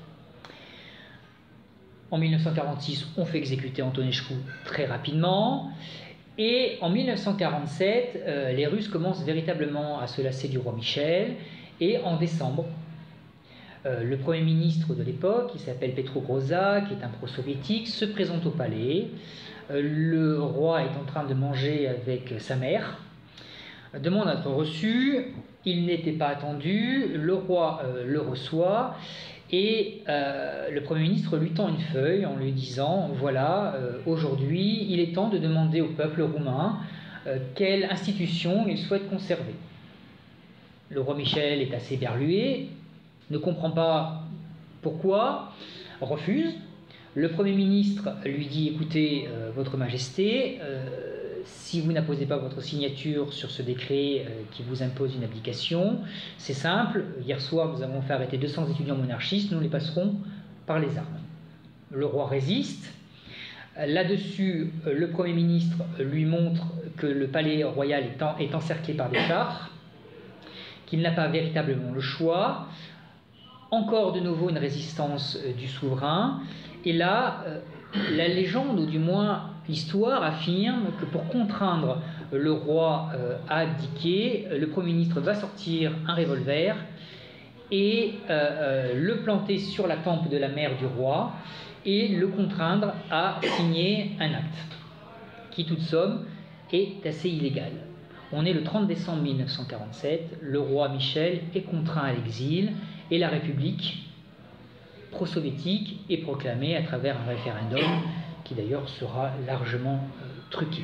En 1946, on fait exécuter Antonescu très rapidement, et en 1947, les Russes commencent véritablement à se lasser du roi Michel, et en décembre, le Premier ministre de l'époque, qui s'appelle Petro Groza, qui est un pro-soviétique, se présente au palais. Le roi est en train de manger avec sa mère, demande à être reçu, il n'était pas attendu, le roi le reçoit, et le Premier ministre lui tend une feuille en lui disant « Voilà, aujourd'hui, il est temps de demander au peuple roumain quelle institution il souhaite conserver. » Le roi Michel est assez berlué, ne comprend pas pourquoi, refuse. Le Premier ministre lui dit « Écoutez, Votre Majesté, si vous n'apposez pas votre signature sur ce décret qui vous impose une abdication, c'est simple, hier soir nous avons fait arrêter 200 étudiants monarchistes, nous les passerons par les armes. » Le roi résiste. Là-dessus, le Premier ministre lui montre que le palais royal est encerclé par des chars, qu'il n'a pas véritablement le choix. Encore de nouveau une résistance du souverain, et là, la légende, ou du moins l'histoire, affirme que pour contraindre le roi à abdiquer, le Premier ministre va sortir un revolver et le planter sur la tempe de la mère du roi et le contraindre à signer un acte, qui, toute somme, est assez illégal. On est le 30 décembre 1947, le roi Michel est contraint à l'exil, et la République pro-soviétique est proclamée à travers un référendum qui d'ailleurs sera largement truqué.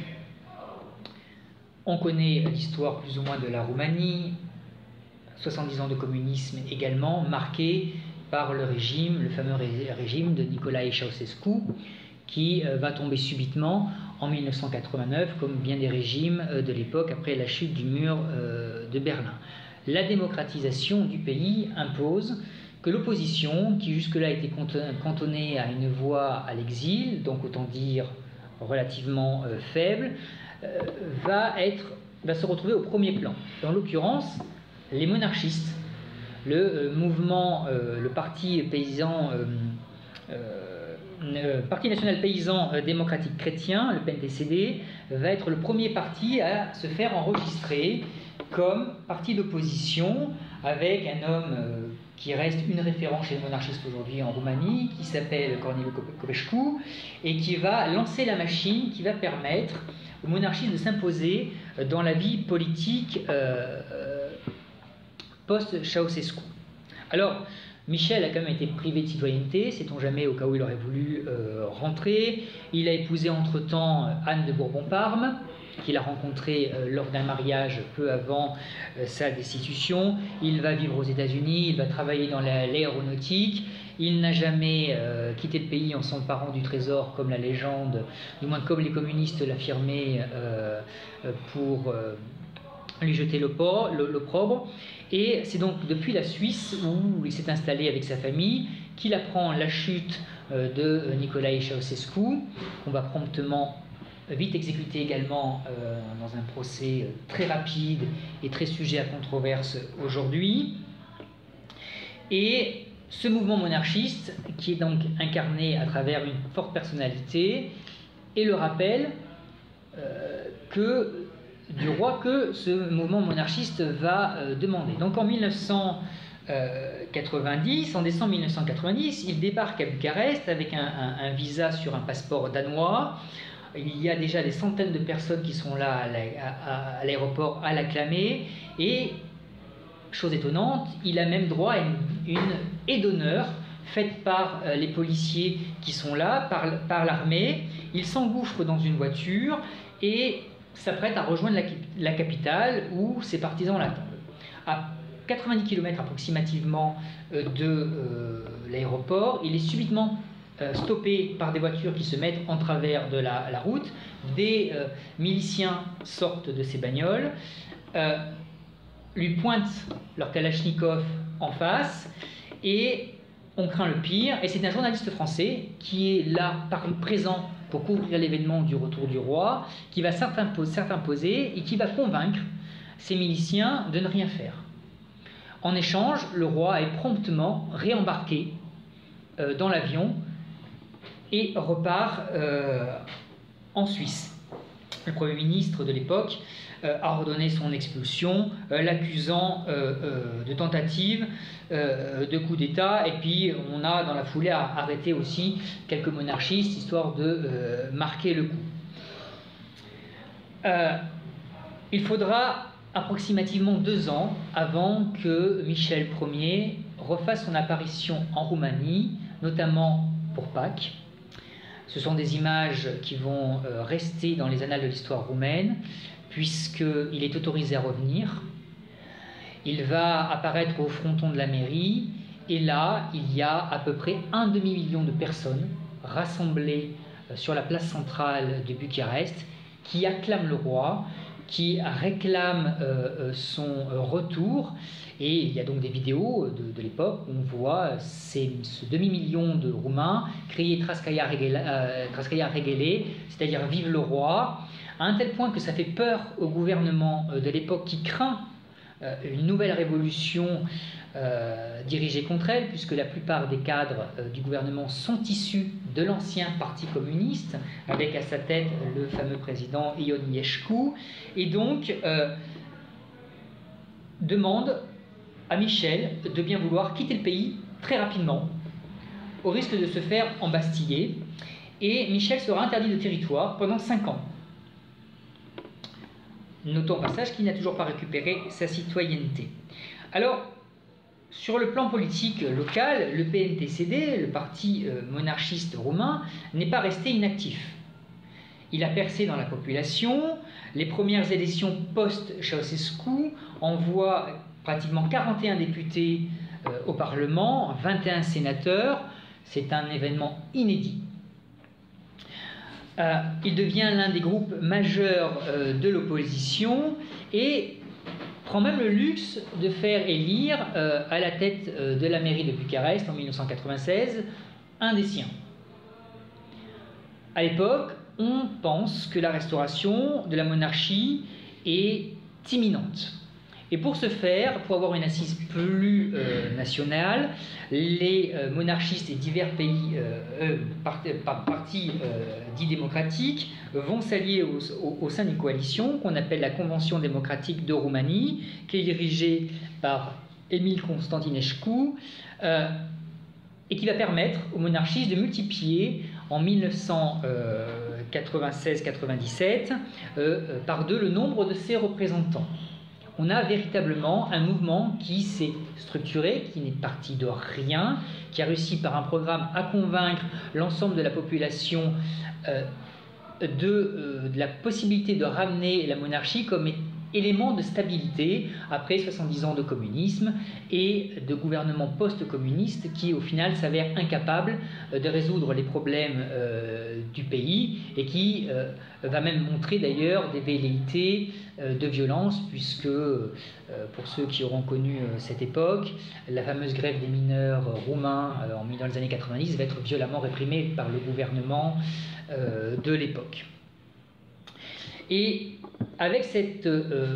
On connaît l'histoire plus ou moins de la Roumanie, 70 ans de communisme également, marqué par le fameux régime de Nicolae Ceausescu, qui va tomber subitement en 1989, comme bien des régimes de l'époque après la chute du mur de Berlin. La démocratisation du pays impose que l'opposition, qui jusque-là était cantonnée à une voie à l'exil, donc autant dire relativement faible, va se retrouver au premier plan. En l'occurrence, les monarchistes, le mouvement, le parti paysan, Parti national paysan démocratique chrétien, le PNTCD, va être le premier parti à se faire enregistrer comme parti d'opposition, avec un homme qui reste une référence chez les monarchistes aujourd'hui en Roumanie, qui s'appelle Corneliu Copescu, et qui va lancer la machine qui va permettre aux monarchistes de s'imposer dans la vie politique post-Ceausescu. Alors, Michel a quand même été privé de citoyenneté, sait-on jamais, au cas où il aurait voulu rentrer. Il a épousé entre-temps Anne de Bourbon-Parme, qu'il a rencontrée lors d'un mariage peu avant sa destitution. Il va vivre aux États-Unis, il va travailler dans l'aéronautique. Il n'a jamais quitté le pays en s'emparant du trésor, comme la légende, du moins comme les communistes l'affirmaient, pour lui jeter l'opprobre. Et c'est donc depuis la Suisse, où il s'est installé avec sa famille, qu'il apprend la chute de Nicolae Ceausescu, qu'on va promptement vite exécuté également dans un procès très rapide et très sujet à controverse aujourd'hui. Et ce mouvement monarchiste, qui est donc incarné à travers une forte personnalité, et le rappel du roi que ce mouvement monarchiste va demander. Donc en 1990, en décembre 1990, il débarque à Bucarest avec un visa sur un passeport danois. Il y a déjà des centaines de personnes qui sont là à l'aéroport à l'acclamer, et chose étonnante, il a même droit à une aide d'honneur faite par les policiers qui sont là, par l'armée. Il s'engouffre dans une voiture et s'apprête à rejoindre la capitale où ses partisans l'attendent. À 90 km approximativement de l'aéroport, il est subitement stoppé par des voitures qui se mettent en travers de la route. Des miliciens sortent de ces bagnoles, lui pointent leur kalachnikov en face, et on craint le pire. Et c'est un journaliste français qui est là, présent pour couvrir l'événement du retour du roi, qui va s'imposer et qui va convaincre ces miliciens de ne rien faire. En échange, le roi est promptement réembarqué dans l'avion et repart en Suisse. Le Premier ministre de l'époque a ordonné son expulsion, l'accusant de tentative de coup d'État, et puis on a dans la foulée arrêté aussi quelques monarchistes, histoire de marquer le coup. Il faudra approximativement 2 ans avant que Michel Ier refasse son apparition en Roumanie, notamment pour Pâques. Ce sont des images qui vont rester dans les annales de l'histoire roumaine, puisqu'il est autorisé à revenir. Il va apparaître au fronton de la mairie, et là, il y a à peu près 1 demi-million de personnes rassemblées sur la place centrale de Bucarest, qui acclament le roi, qui réclament son retour. Et il y a donc des vidéos de l'époque où on voit ce demi-million de Roumains crier Traskaya Regele, c'est-à-dire vive le roi, à un tel point que ça fait peur au gouvernement de l'époque, qui craint une nouvelle révolution dirigée contre elle, puisque la plupart des cadres du gouvernement sont issus de l'ancien parti communiste, avec à sa tête le fameux président Ion Iliescu, et donc demande à Michel de bien vouloir quitter le pays très rapidement, au risque de se faire embastiller, et Michel sera interdit de territoire pendant 5 ans. Notons au passage qu'il n'a toujours pas récupéré sa citoyenneté. Alors, sur le plan politique local, le PNTCD, le parti monarchiste roumain, n'est pas resté inactif. Il a percé dans la population. Les premières élections post-Ceausescu envoient pratiquement 41 députés au Parlement, 21 sénateurs. C'est un événement inédit. Il devient l'un des groupes majeurs de l'opposition et prend même le luxe de faire élire à la tête de la mairie de Bucarest en 1996 un des siens. À l'époque, on pense que la restauration de la monarchie est imminente. Et pour ce faire, pour avoir une assise plus nationale, les monarchistes et divers pays, partis dits démocratiques, vont s'allier au sein d'une coalition qu'on appelle la Convention démocratique de Roumanie, qui est dirigée par Emil Constantinescu, et qui va permettre aux monarchistes de multiplier en 1996-97 par 2 le nombre de ses représentants. On a véritablement un mouvement qui s'est structuré, qui n'est parti de rien, qui a réussi par un programme à convaincre l'ensemble de la population de la possibilité de ramener la monarchie comme élément de stabilité après 70 ans de communisme et de gouvernement post-communiste qui au final s'avère incapable de résoudre les problèmes du pays et qui va même montrer d'ailleurs des velléités de violence, puisque pour ceux qui auront connu cette époque, la fameuse grève des mineurs roumains dans les années 90 va être violemment réprimée par le gouvernement de l'époque. Et avec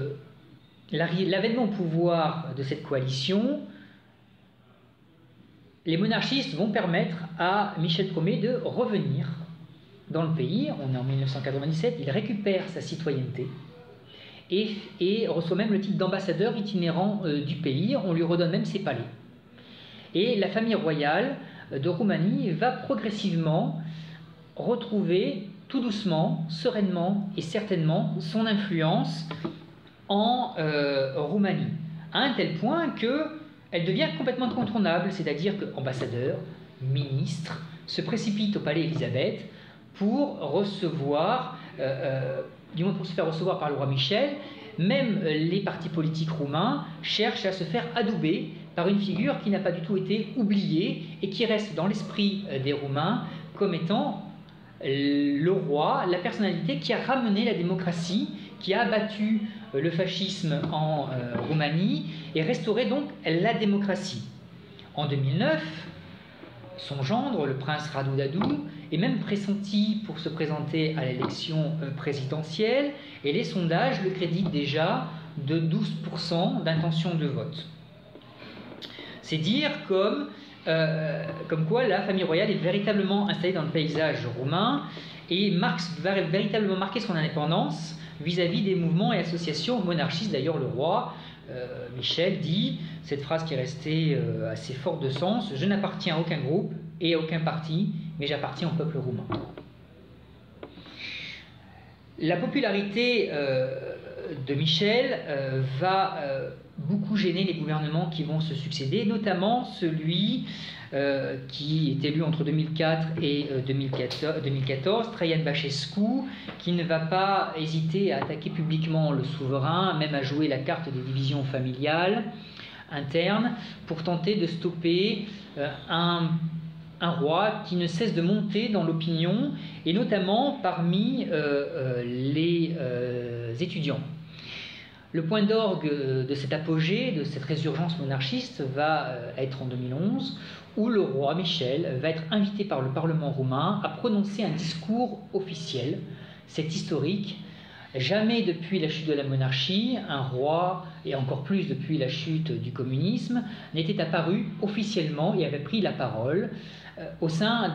l'avènement au pouvoir de cette coalition, les monarchistes vont permettre à Michel Ier de revenir dans le pays. On est en 1997, il récupère sa citoyenneté et reçoit même le titre d'ambassadeur itinérant du pays. On lui redonne même ses palais. Et la famille royale de Roumanie va progressivement retrouver tout doucement, sereinement et certainement son influence en Roumanie, à un tel point qu'elle devient complètement incontournable, c'est-à-dire qu'ambassadeurs, ministres se précipitent au palais Élisabeth pour recevoir, du moins pour se faire recevoir par le roi Michel. Même les partis politiques roumains cherchent à se faire adouber par une figure qui n'a pas du tout été oubliée et qui reste dans l'esprit des Roumains comme étant le roi, la personnalité qui a ramené la démocratie, qui a abattu le fascisme en Roumanie et restauré donc la démocratie. En 2009, son gendre, le prince Radu Dadu, est même pressenti pour se présenter à l'élection présidentielle et les sondages le créditent déjà de 12% d'intention de vote. C'est dire comme quoi la famille royale est véritablement installée dans le paysage roumain et va véritablement marquer son indépendance vis-à-vis des mouvements et associations monarchistes. D'ailleurs, le roi Michel dit cette phrase qui est restée assez forte de sens: « Je n'appartiens à aucun groupe et à aucun parti, mais j'appartiens au peuple roumain ». La popularité de Michel va beaucoup gêner les gouvernements qui vont se succéder, notamment celui qui est élu entre 2004 et 2014, Traian Băsescu, qui ne va pas hésiter à attaquer publiquement le souverain, même à jouer la carte des divisions familiales internes, pour tenter de stopper un roi qui ne cesse de monter dans l'opinion, et notamment parmi les étudiants. Le point d'orgue de cet apogée, de cette résurgence monarchiste, va être en 2011, où le roi Michel va être invité par le Parlement roumain à prononcer un discours officiel. C'est historique. Jamais depuis la chute de la monarchie, un roi, et encore plus depuis la chute du communisme, n'était apparu officiellement et avait pris la parole au sein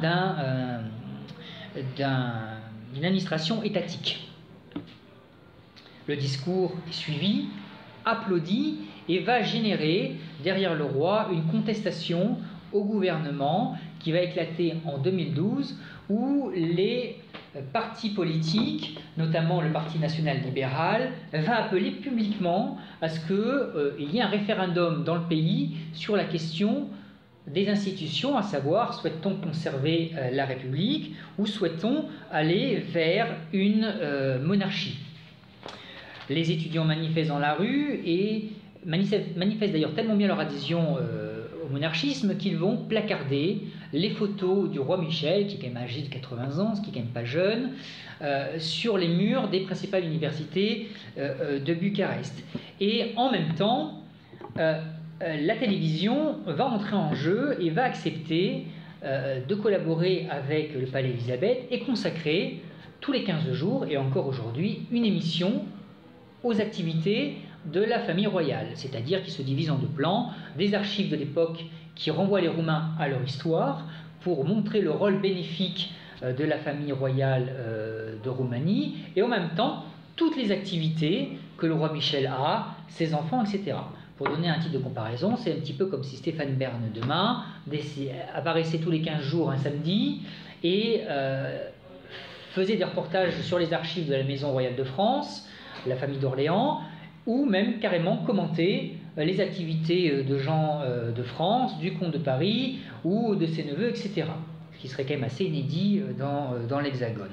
d'une administration étatique. Le discours est suivi, applaudi et va générer derrière le roi une contestation au gouvernement qui va éclater en 2012, où les partis politiques, notamment le Parti national libéral, va appeler publiquement à ce qu'il y ait un référendum dans le pays sur la question des institutions, à savoir, souhaite-t-on conserver la République ou souhaite-t-on aller vers une monarchie? Les étudiants manifestent dans la rue et manifestent d'ailleurs tellement bien leur adhésion au monarchisme qu'ils vont placarder les photos du roi Michel, qui est quand même âgé de 80 ans, ce qui est quand même pas jeune, sur les murs des principales universités de Bucarest. Et en même temps, la télévision va entrer en jeu et va accepter de collaborer avec le Palais Élisabeth et consacrer tous les 15 jours, et encore aujourd'hui, une émission aux activités de la famille royale, c'est-à-dire qui se divise en deux plans, des archives de l'époque qui renvoient les Roumains à leur histoire pour montrer le rôle bénéfique de la famille royale de Roumanie, et en même temps toutes les activités que le roi Michel a, ses enfants, etc. Pour donner un titre de comparaison, c'est un petit peu comme si Stéphane Bern demain apparaissait tous les 15 jours un samedi et faisait des reportages sur les archives de la Maison royale de France, la famille d'Orléans, ou même carrément commenter les activités de Jean de France, du comte de Paris ou de ses neveux, etc. Ce qui serait quand même assez inédit dans l'Hexagone.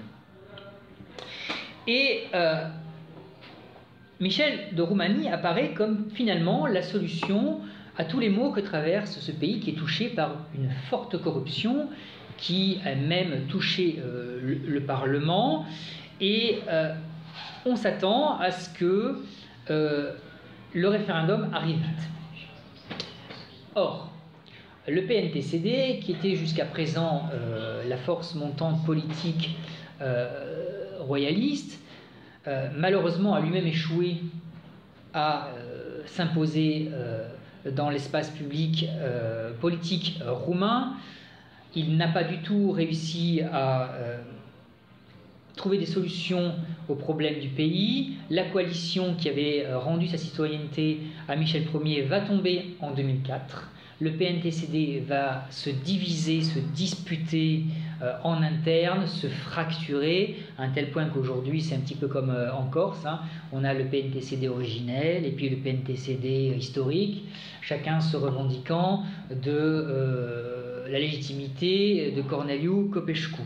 Et Michel de Roumanie apparaît comme finalement la solution à tous les maux que traverse ce pays qui est touché par une forte corruption, qui a même touché le Parlement, et on s'attend à ce que le référendum arrive vite. Or, le PNTCD, qui était jusqu'à présent la force montante politique royaliste, malheureusement a lui-même échoué à s'imposer dans l'espace public politique roumain. Il n'a pas du tout réussi à trouver des solutions aux problèmes du pays. La coalition qui avait rendu sa citoyenneté à Michel Ier va tomber en 2004. Le PNTCD va se diviser, se disputer en interne, se fracturer, à un tel point qu'aujourd'hui, c'est un petit peu comme en Corse, hein. On a le PNTCD originel et puis le PNTCD historique, chacun se revendiquant de la légitimité de Corneliu Copescu.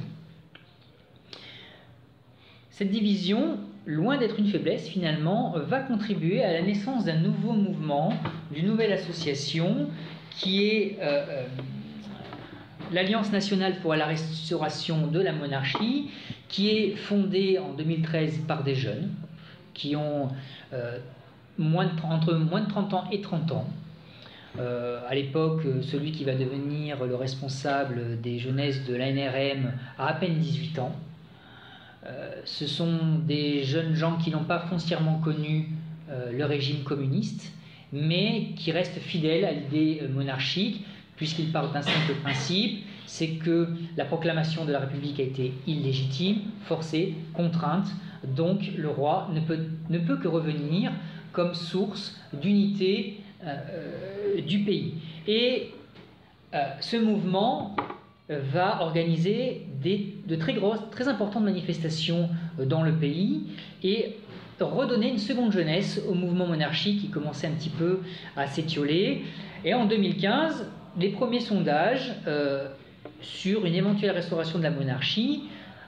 Cette division, loin d'être une faiblesse, finalement, va contribuer à la naissance d'un nouveau mouvement, d'une nouvelle association, qui est l'Alliance nationale pour la restauration de la monarchie, qui est fondée en 2013 par des jeunes, qui ont entre moins de 30 ans et 30 ans. À l'époque, celui qui va devenir le responsable des jeunesses de l'ANRM a à peine 18 ans. Ce sont des jeunes gens qui n'ont pas foncièrement connu le régime communiste, mais qui restent fidèles à l'idée monarchique, puisqu'ils parlent d'un simple principe, c'est que la proclamation de la République a été illégitime, forcée, contrainte, donc le roi ne peut que revenir comme source d'unité du pays. Et ce mouvement va organiser de très importantes manifestations dans le pays et redonner une seconde jeunesse au mouvement monarchique qui commençait un petit peu à s'étioler. Et en 2015, les premiers sondages sur une éventuelle restauration de la monarchie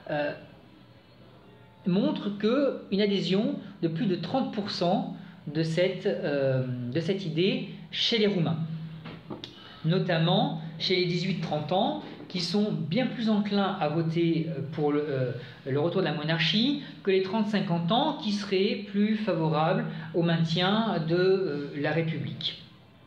montrent une adhésion de plus de 30% de cette idée chez les Roumains, notamment chez les 18-30 ans, qui sont bien plus enclins à voter pour le retour de la monarchie que les 30-50 ans qui seraient plus favorables au maintien de la République.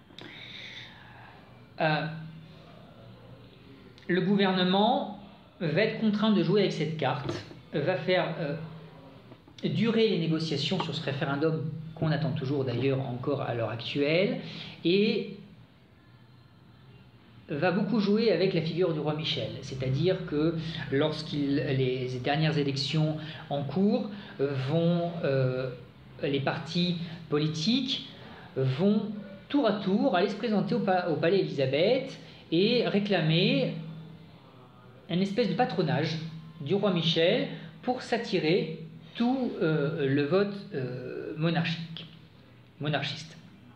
Le gouvernement va être contraint de jouer avec cette carte, va faire durer les négociations sur ce référendum qu'on attend toujours d'ailleurs encore à l'heure actuelle, et va beaucoup jouer avec la figure du roi Michel, c'est-à-dire que les dernières élections en cours les partis politiques vont tour à tour aller se présenter au palais Élisabeth et réclamer une espèce de patronage du roi Michel pour s'attirer tout le vote monarchiste.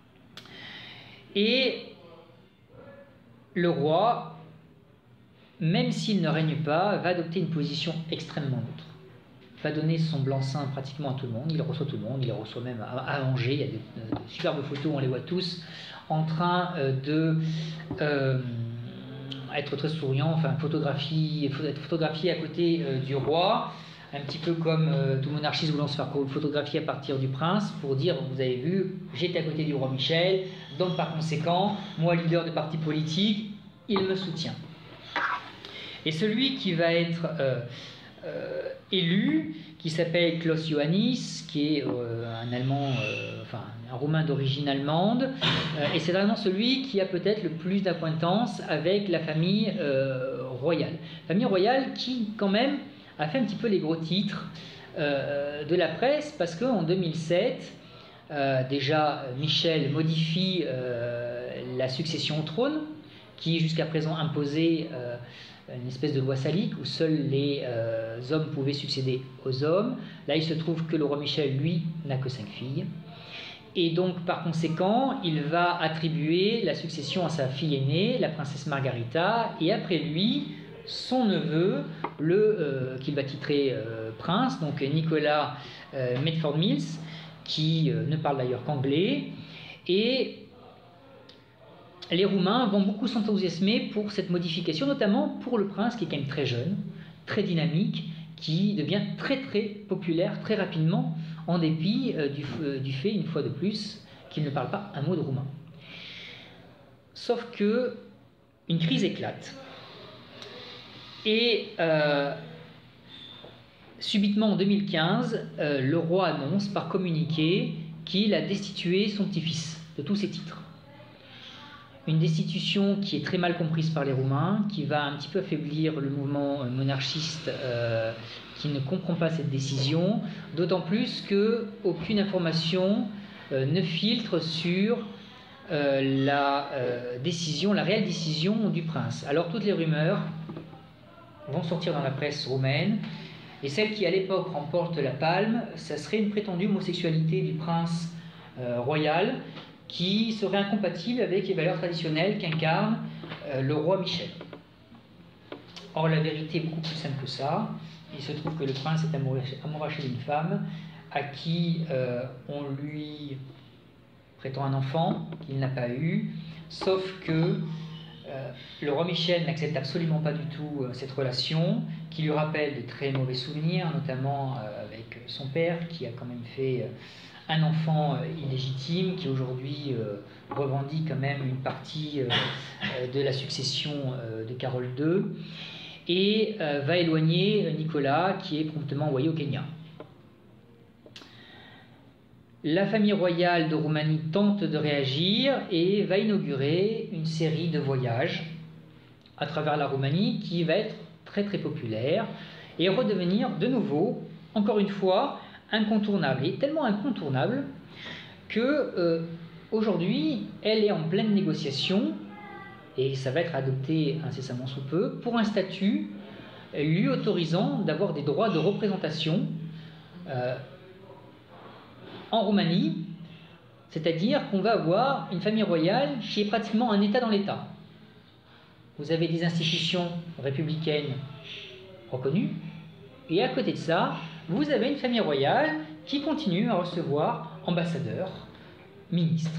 Et le roi, même s'il ne règne pas, va adopter une position extrêmement neutre. Va donner son blanc-seing pratiquement à tout le monde, il reçoit tout le monde, il les reçoit même à Angers, il y a de superbes photos, on les voit tous, en train être très souriant, enfin être photographié à côté du roi, un petit peu comme tout monarchiste voulant se faire photographier à partir du prince, pour dire, vous avez vu, j'étais à côté du roi Michel, donc par conséquent, moi leader de parti politique, il me soutient. Et celui qui va être élu, qui s'appelle Klaus Iohannis, qui est un Allemand, un Roumain d'origine allemande, et c'est vraiment celui qui a peut-être le plus d'acquaintance avec la famille royale. Famille royale qui, quand même, a fait un petit peu les gros titres de la presse, parce qu'en 2007, déjà Michel modifie la succession au trône, qui jusqu'à présent imposait une espèce de loi salique où seuls les hommes pouvaient succéder aux hommes. Là, il se trouve que le roi Michel, lui, n'a que 5 filles. Et donc, par conséquent, il va attribuer la succession à sa fille aînée, la princesse Margarita, et après lui, son neveu, qu'il va titrer prince, donc Nicolas Medford Mills, qui ne parle d'ailleurs qu'anglais. Et les Roumains vont beaucoup s'enthousiasmer pour cette modification, notamment pour le prince qui est quand même très jeune, très dynamique, qui devient très très populaire très rapidement, en dépit du fait, une fois de plus, qu'il ne parle pas un mot de roumain. Sauf que une crise éclate. Et subitement en 2015, le roi annonce par communiqué qu'il a destitué son petit-fils de tous ses titres. une destitution qui est très mal comprise par les Roumains, qui va un petit peu affaiblir le mouvement monarchiste qui ne comprend pas cette décision, d'autant plus qu'aucune information ne filtre sur la réelle décision du prince. Alors toutes les rumeurs vont sortir dans la presse roumaine, et celle qui à l'époque remporte la palme, ça serait une prétendue homosexualité du prince royal qui serait incompatible avec les valeurs traditionnelles qu'incarne le roi Michel. Or la vérité est beaucoup plus simple que ça. Il se trouve que le prince est amouraché d'une femme à qui on lui prétend un enfant qu'il n'a pas eu, sauf que le roi Michel n'accepte absolument pas du tout cette relation, qui lui rappelle de très mauvais souvenirs, notamment avec son père, qui a quand même fait un enfant illégitime, qui aujourd'hui revendique quand même une partie de la succession de Carole II, et va éloigner Nicolas, qui est promptement envoyé au Kenya. La famille royale de Roumanie tente de réagir et va inaugurer une série de voyages à travers la Roumanie qui va être très très populaire et redevenir de nouveau, encore une fois, incontournable. Et tellement incontournable que aujourd'hui, elle est en pleine négociation, et ça va être adopté incessamment sous peu, pour un statut lui autorisant d'avoir des droits de représentation en Roumanie, c'est-à-dire qu'on va avoir une famille royale qui est pratiquement un État dans l'État. Vous avez des institutions républicaines reconnues, et à côté de ça, vous avez une famille royale qui continue à recevoir ambassadeurs, ministres,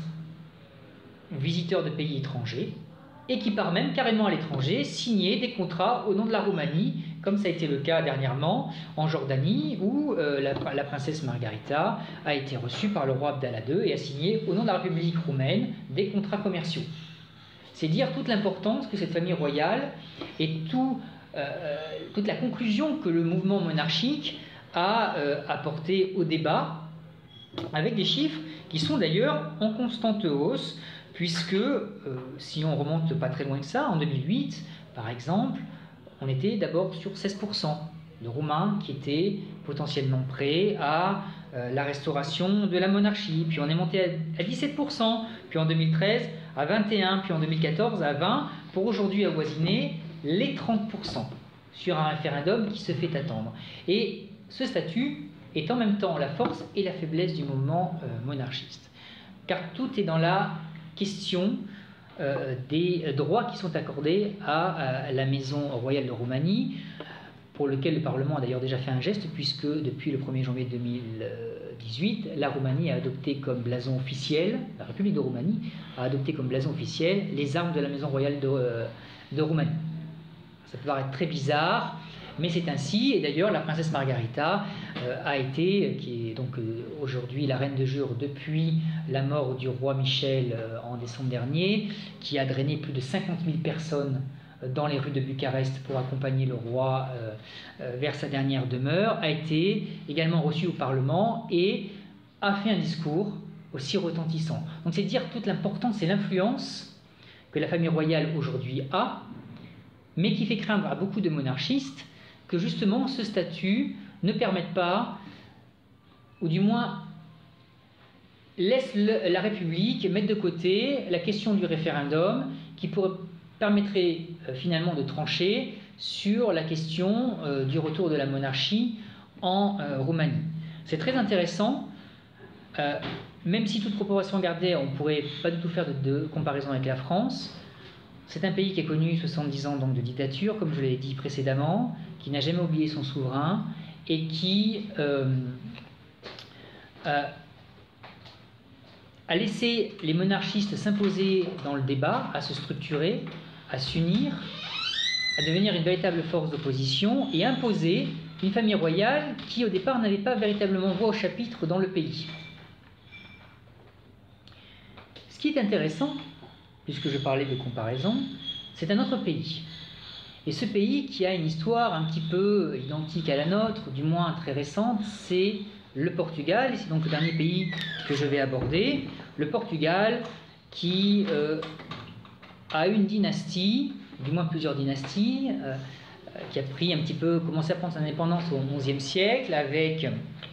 visiteurs de pays étrangers, et qui part même carrément à l'étranger signer des contrats au nom de la Roumanie, comme ça a été le cas dernièrement en Jordanie, où la princesse Margarita a été reçue par le roi Abdallah II et a signé au nom de la République roumaine des contrats commerciaux. C'est dire toute l'importance que cette famille royale et toute la conclusion que le mouvement monarchique a apporté au débat, avec des chiffres qui sont d'ailleurs en constante hausse, puisque si on remonte pas très loin que ça, en 2008, par exemple, on était d'abord sur 16% de Roumains qui étaient potentiellement prêts à la restauration de la monarchie, puis on est monté à 17%, puis en 2013 à 21%, puis en 2014 à 20%, pour aujourd'hui avoisiner les 30% sur un référendum qui se fait attendre. Et ce statut est en même temps la force et la faiblesse du mouvement monarchiste, car tout est dans la question des droits qui sont accordés à la maison royale de Roumanie, pour lequel le Parlement a d'ailleurs déjà fait un geste, puisque depuis le 1er janvier 2018, la Roumanie a adopté comme blason officiel, la République de Roumanie a adopté comme blason officiel les armes de la maison royale de Roumanie. Ça peut paraître très bizarre, mais c'est ainsi, et d'ailleurs la princesse Margarita a été, qui est donc aujourd'hui la reine de jure depuis la mort du roi Michel en décembre dernier, qui a drainé plus de 50 000 personnes dans les rues de Bucarest pour accompagner le roi vers sa dernière demeure, a été également reçue au Parlement et a fait un discours aussi retentissant. Donc c'est dire toute l'importance et l'influence que la famille royale aujourd'hui a, mais qui fait craindre à beaucoup de monarchistes que justement ce statut ne permette pas, ou du moins laisse la République mettre de côté la question du référendum qui permettrait finalement de trancher sur la question du retour de la monarchie en Roumanie. C'est très intéressant, même si toute proportion gardée, on ne pourrait pas du tout faire de comparaison avec la France. C'est un pays qui a connu 70 ans donc, de dictature, comme je l'ai dit précédemment, qui n'a jamais oublié son souverain et qui a laissé les monarchistes s'imposer dans le débat, à se structurer, à s'unir, à devenir une véritable force d'opposition et imposer une famille royale qui au départ n'avait pas véritablement voix au chapitre dans le pays. Ce qui est intéressant, puisque je parlais de comparaison, c'est un autre pays. Et ce pays qui a une histoire un petit peu identique à la nôtre, du moins très récente, c'est le Portugal. Et c'est donc le dernier pays que je vais aborder. Le Portugal qui à une dynastie, du moins plusieurs dynasties, qui a pris un petit peu, commencé à prendre son indépendance au XIe siècle avec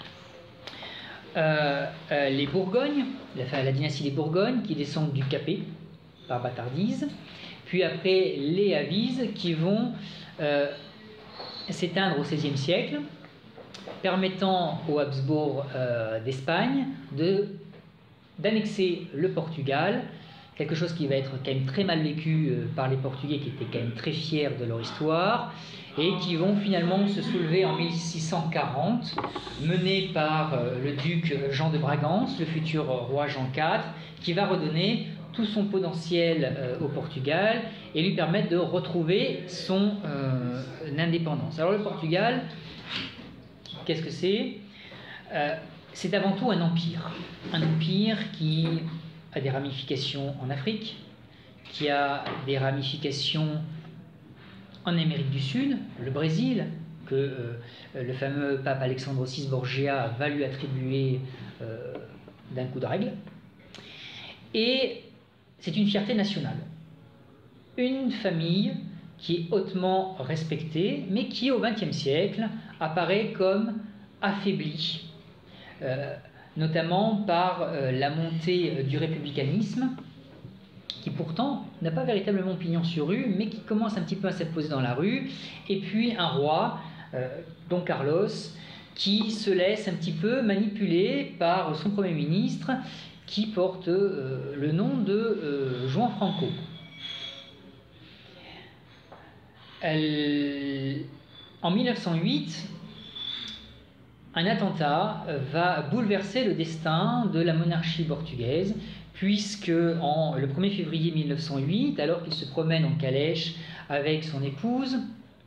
les Bourgognes, la dynastie des Bourgognes qui descendent du Capet par bâtardise, puis après les Avises qui vont s'éteindre au XVIe siècle, permettant aux Habsbourg d'Espagne d'annexer le Portugal, quelque chose qui va être quand même très mal vécu par les Portugais qui étaient quand même très fiers de leur histoire et qui vont finalement se soulever en 1640, menés par le duc Jean de Bragance, le futur roi Jean IV, qui va redonner tout son potentiel au Portugal et lui permettre de retrouver son indépendance. Alors le Portugal, qu'est-ce que c'est? C'est avant tout un empire qui a des ramifications en Afrique, qui a des ramifications en Amérique du Sud, le Brésil, que le fameux pape Alexandre VI Borgia va lui attribuer d'un coup de règle. Et c'est une fierté nationale. Une famille qui est hautement respectée, mais qui au XXe siècle apparaît comme affaiblie, notamment par la montée du républicanisme, qui pourtant n'a pas véritablement pignon sur rue, mais qui commence un petit peu à s'imposer dans la rue, et puis un roi, Don Carlos, qui se laisse un petit peu manipuler par son Premier ministre, qui porte le nom de Juan Franco. En 1908, un attentat va bouleverser le destin de la monarchie portugaise, puisque le 1er février 1908, alors qu'il se promène en calèche avec son épouse,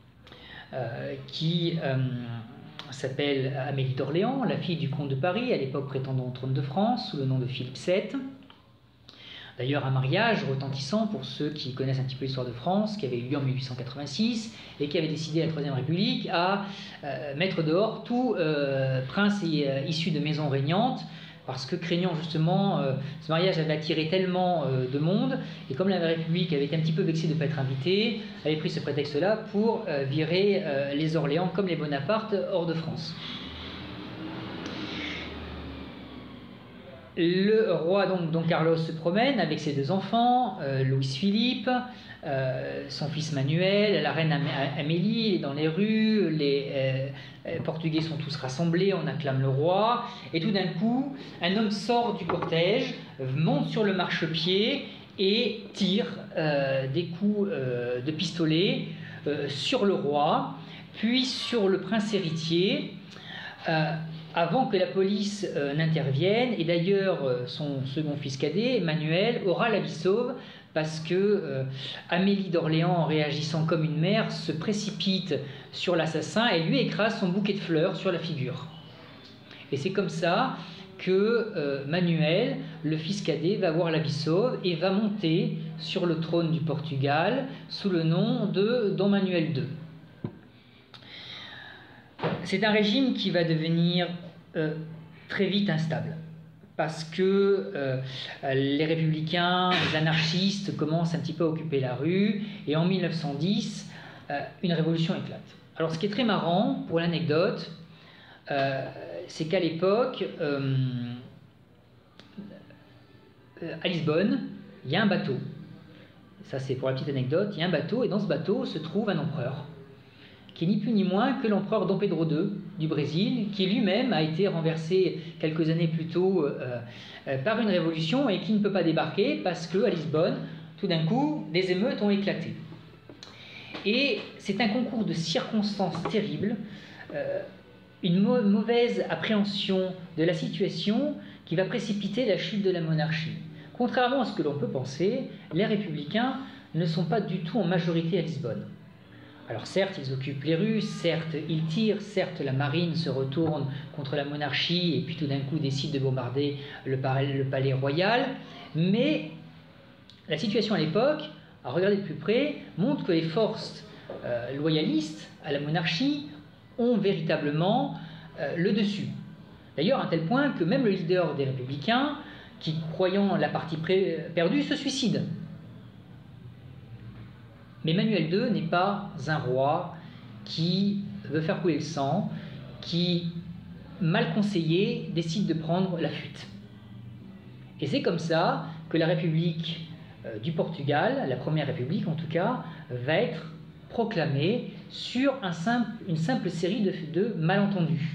qui s'appelle Amélie d'Orléans, la fille du comte de Paris, à l'époque prétendant au trône de France, sous le nom de Philippe VII. D'ailleurs, un mariage retentissant pour ceux qui connaissent un petit peu l'histoire de France, qui avait eu lieu en 1886 et qui avait décidé la Troisième République à mettre dehors tout prince issu de maisons régnantes, parce que craignant justement, ce mariage avait attiré tellement de monde, et comme la République avait été un petit peu vexée de ne pas être invitée, avait pris ce prétexte-là pour virer les Orléans comme les Bonaparte hors de France. Le roi donc Don Carlos se promène avec ses deux enfants, Louis-Philippe, son fils Manuel, la reine Amélie, il est dans les rues, les Portugais sont tous rassemblés, on acclame le roi, et tout d'un coup, un homme sort du cortège, monte sur le marchepied et tire des coups de pistolet sur le roi, puis sur le prince héritier, avant que la police n'intervienne. Et d'ailleurs, son second fils cadet, Emmanuel, aura la vie sauve parce que Amélie d'Orléans, en réagissant comme une mère, se précipite sur l'assassin et lui écrase son bouquet de fleurs sur la figure. Et c'est comme ça que Manuel, le fils cadet, va avoir la vie sauve et va monter sur le trône du Portugal sous le nom de Don Manuel II. C'est un régime qui va devenir très vite instable, parce que les républicains, les anarchistes commencent un petit peu à occuper la rue, et en 1910, une révolution éclate. Alors ce qui est très marrant, pour l'anecdote, c'est qu'à l'époque, à Lisbonne, il y a un bateau. Ça c'est pour la petite anecdote, il y a un bateau, et dans ce bateau se trouve un empereur, qui est ni plus ni moins que l'empereur Dom Pedro II du Brésil, qui lui-même a été renversé quelques années plus tôt par une révolution et qui ne peut pas débarquer parce qu'à Lisbonne, tout d'un coup, des émeutes ont éclaté. Et c'est un concours de circonstances terribles, une mauvaise appréhension de la situation qui va précipiter la chute de la monarchie. Contrairement à ce que l'on peut penser, les républicains ne sont pas du tout en majorité à Lisbonne. Alors certes, ils occupent les rues, certes, ils tirent, certes, la marine se retourne contre la monarchie et puis tout d'un coup décide de bombarder le palais royal, mais la situation à l'époque, à regarder de plus près, montre que les forces loyalistes à la monarchie ont véritablement le dessus. D'ailleurs, à un tel point que même le leader des Républicains, qui croyant la partie perdue, se suicide. Mais Manuel II n'est pas un roi qui veut faire couler le sang, qui, mal conseillé, décide de prendre la fuite. Et c'est comme ça que la République du Portugal, la première République en tout cas, va être proclamée sur une simple série de malentendus.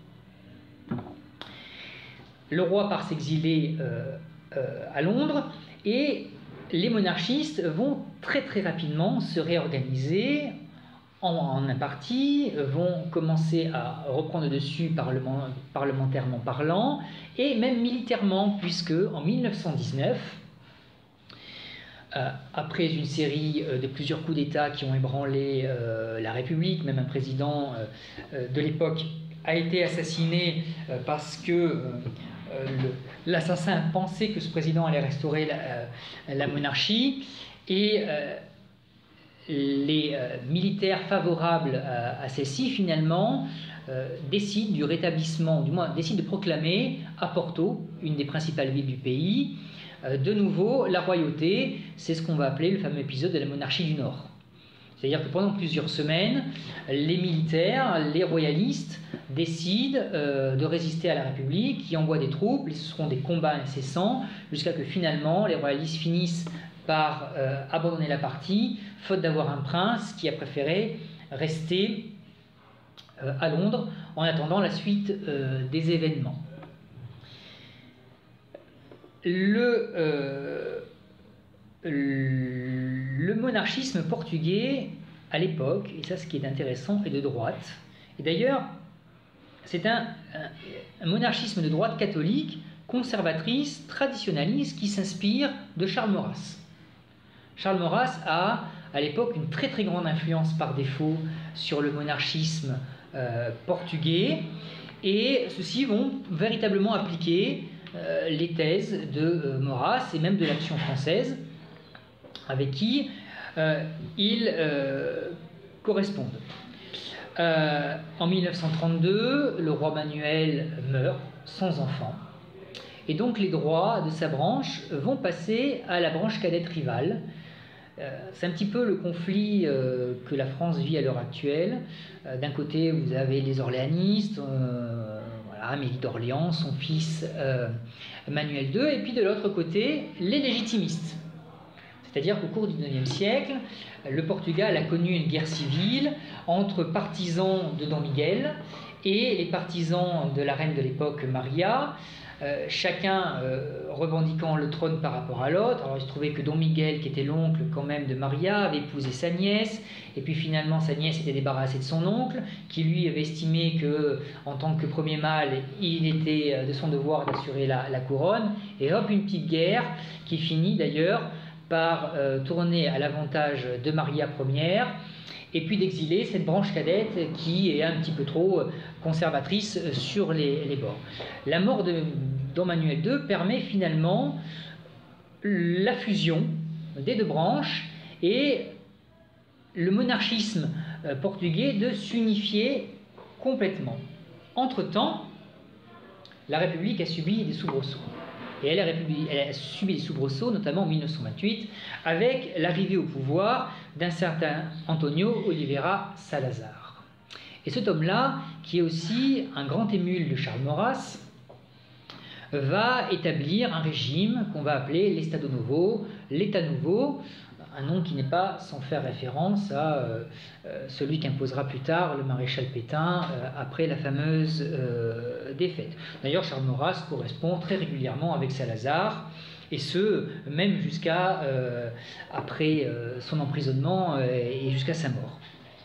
Le roi part s'exiler à Londres et les monarchistes vont très très rapidement se réorganiser en un parti, vont commencer à reprendre le dessus parlementairement parlant et même militairement, puisque en 1919, après une série de plusieurs coups d'État qui ont ébranlé la République, même un président de l'époque a été assassiné parce que l'assassin pensait que ce président allait restaurer la monarchie, et les militaires favorables à celle-ci, finalement, décident du rétablissement, du moins décident de proclamer à Porto, une des principales villes du pays, de nouveau la royauté. C'est ce qu'on va appeler le fameux épisode de la monarchie du Nord. C'est-à-dire que pendant plusieurs semaines, les militaires, les royalistes, décident de résister à la République, qui envoie des troupes, et ce seront des combats incessants, jusqu'à que finalement les royalistes finissent par abandonner la partie, faute d'avoir un prince qui a préféré rester à Londres en attendant la suite des événements. Le monarchisme portugais, à l'époque, et ça ce qui est intéressant, est de droite. Et d'ailleurs, c'est un monarchisme de droite catholique, conservatrice, traditionnaliste, qui s'inspire de Charles Maurras. Charles Maurras a, à l'époque, une très très grande influence par défaut sur le monarchisme portugais, et ceux-ci vont véritablement appliquer les thèses de Maurras et même de l'Action française, avec qui ils correspondent. En 1932, le roi Manuel meurt sans enfant, et donc les droits de sa branche vont passer à la branche cadette rivale. C'est un petit peu le conflit que la France vit à l'heure actuelle. D'un côté, vous avez les orléanistes, Amélie d'Orléans, son fils Manuel II, et puis de l'autre côté, les légitimistes. C'est-à-dire qu'au cours du XIXe siècle, le Portugal a connu une guerre civile entre partisans de Dom Miguel et les partisans de la reine de l'époque, Maria, chacun revendiquant le trône par rapport à l'autre. Alors il se trouvait que Dom Miguel, qui était l'oncle quand même de Maria, avait épousé sa nièce, et puis finalement sa nièce était débarrassée de son oncle, qui lui avait estimé que, en tant que premier mâle, il était de son devoir d'assurer la couronne, et hop, une petite guerre qui finit d'ailleurs par tourner à l'avantage de Maria Ier, et puis d'exiler cette branche cadette qui est un petit peu trop conservatrice sur les bords. La mort de Dom Manuel II permet finalement la fusion des deux branches et le monarchisme portugais de s'unifier complètement. Entre-temps, la République a subi des soubresauts. Et elle a subi des soubresauts, notamment en 1928, avec l'arrivée au pouvoir d'un certain Antonio Oliveira Salazar. Et cet homme-là, qui est aussi un grand émule de Charles Maurras, va établir un régime qu'on va appeler l'Estado Novo, l'État nouveau, un nom qui n'est pas sans faire référence à celui qu'imposera plus tard le maréchal Pétain après la fameuse défaite. D'ailleurs, Charles Maurras correspond très régulièrement avec Salazar, et ce, même jusqu'à après son emprisonnement et jusqu'à sa mort.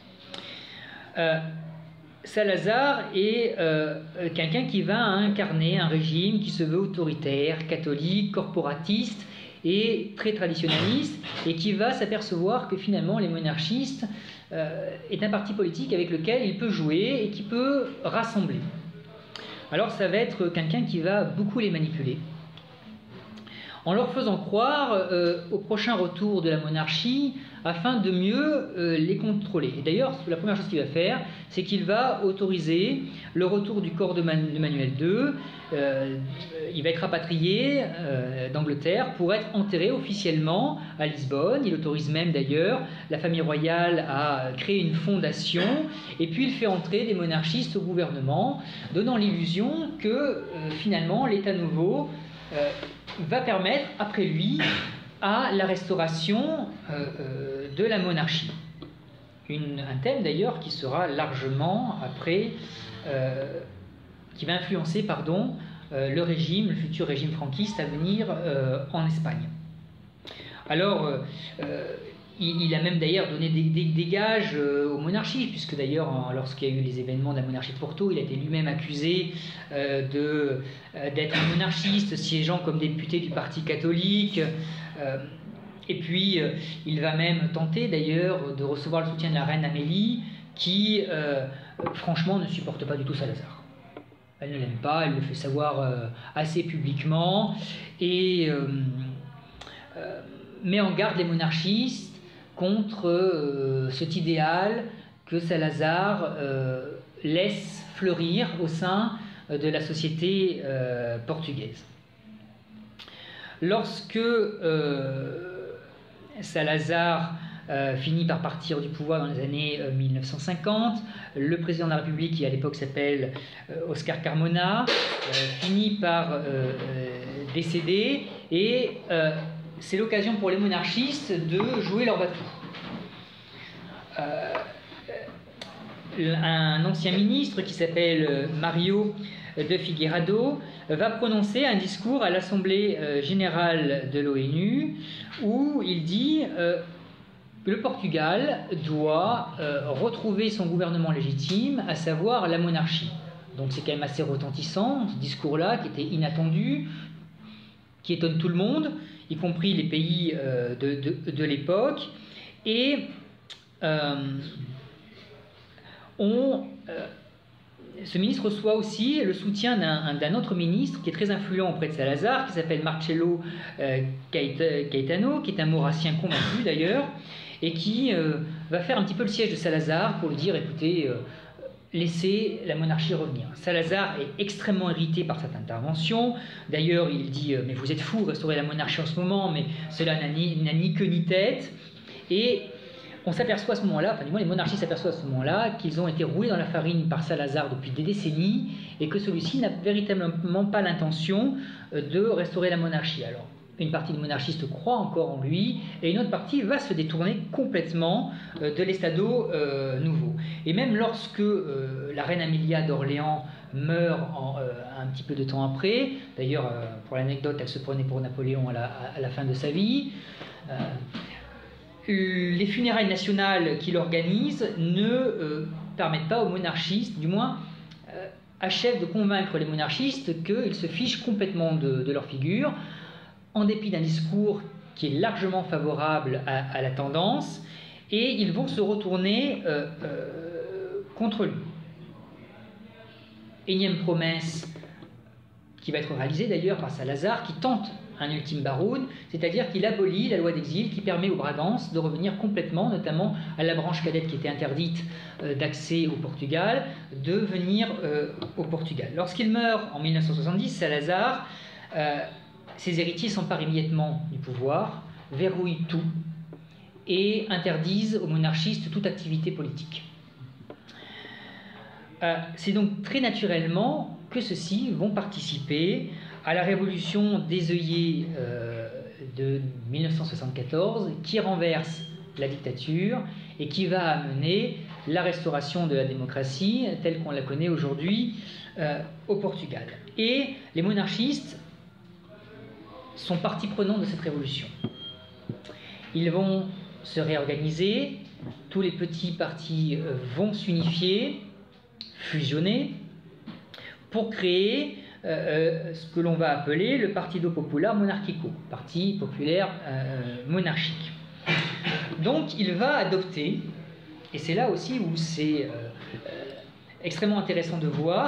Salazar est quelqu'un qui va incarner un régime qui se veut autoritaire, catholique, corporatiste et très traditionnaliste, et qui va s'apercevoir que finalement les monarchistes est un parti politique avec lequel il peut jouer et qui peut rassembler. Alors ça va être quelqu'un qui va beaucoup les manipuler, en leur faisant croire au prochain retour de la monarchie afin de mieux les contrôler. Et d'ailleurs, la première chose qu'il va faire, c'est qu'il va autoriser le retour du corps de Manuel II. Il va être rapatrié d'Angleterre pour être enterré officiellement à Lisbonne. Il autorise même d'ailleurs la famille royale à créer une fondation, et puis il fait entrer des monarchistes au gouvernement, donnant l'illusion que finalement l'État nouveau va permettre après lui à la restauration de la monarchie. Un thème d'ailleurs qui sera largement après, qui va influencer le futur régime franquiste à venir en Espagne. Alors, il a même d'ailleurs donné des gages aux monarchistes, puisque d'ailleurs, lorsqu'il y a eu les événements de la monarchie de Porto, il a été lui-même accusé d'être un monarchiste, siégeant comme député du Parti catholique. Et puis, il va même tenter d'ailleurs de recevoir le soutien de la reine Amélie, qui, franchement, ne supporte pas du tout Salazar. Elle ne l'aime pas, elle le fait savoir assez publiquement, et met en garde les monarchistes contre cet idéal que Salazar laisse fleurir au sein de la société portugaise. Lorsque Salazar finit par partir du pouvoir dans les années 1950, le président de la République, qui à l'époque s'appelle Oscar Carmona, finit par décéder, et c'est l'occasion pour les monarchistes de jouer leur va-tout. Un ancien ministre qui s'appelle Mario de Figueirado va prononcer un discours à l'Assemblée générale de l'ONU où il dit le Portugal doit retrouver son gouvernement légitime, à savoir la monarchie. Donc c'est quand même assez retentissant, ce discours-là, qui était inattendu, qui étonne tout le monde, y compris les pays de l'époque. Et ce ministre reçoit aussi le soutien d'un autre ministre qui est très influent auprès de Salazar, qui s'appelle Marcelo Caetano, qui est un maurassien convaincu d'ailleurs, et qui va faire un petit peu le siège de Salazar pour lui dire, écoutez, laissez la monarchie revenir. Salazar est extrêmement irrité par cette intervention. D'ailleurs, il dit mais vous êtes fous, restaurer la monarchie en ce moment, mais cela n'a ni queue ni tête. Et on s'aperçoit à ce moment-là, enfin du moins les monarchistes s'aperçoivent à ce moment-là, qu'ils ont été roulés dans la farine par Salazar depuis des décennies, et que celui-ci n'a véritablement pas l'intention de restaurer la monarchie. Alors, une partie des monarchistes croit encore en lui, et une autre partie va se détourner complètement de l'Estado nouveau. Et même lorsque la reine Amélia d'Orléans meurt un petit peu de temps après, d'ailleurs, pour l'anecdote, elle se prenait pour Napoléon à la fin de sa vie, les funérailles nationales qu'il organise ne permettent pas aux monarchistes, du moins achèvent de convaincre les monarchistes qu'ils se fichent complètement de leur figure, en dépit d'un discours qui est largement favorable à la tendance, et ils vont se retourner contre lui. Énième promesse qui va être réalisée d'ailleurs par Salazar, qui tente un ultime baroud, c'est-à-dire qu'il abolit la loi d'exil qui permet aux Bragances de revenir complètement, notamment à la branche cadette qui était interdite d'accès au Portugal, de venir au Portugal. Lorsqu'il meurt en 1970, Salazar, ses héritiers s'emparent immédiatement du pouvoir, verrouillent tout et interdisent aux monarchistes toute activité politique. C'est donc très naturellement que ceux-ci vont participer à la révolution des œillets de 1974, qui renverse la dictature et qui va amener la restauration de la démocratie telle qu'on la connaît aujourd'hui au Portugal. Et les monarchistes sont partie prenante de cette révolution. Ils vont se réorganiser, tous les petits partis vont s'unifier, fusionner, pour créer ce que l'on va appeler le Partido Popular Monárquico, Parti populaire monarchique. Donc il va adopter, et c'est là aussi où c'est extrêmement intéressant de voir,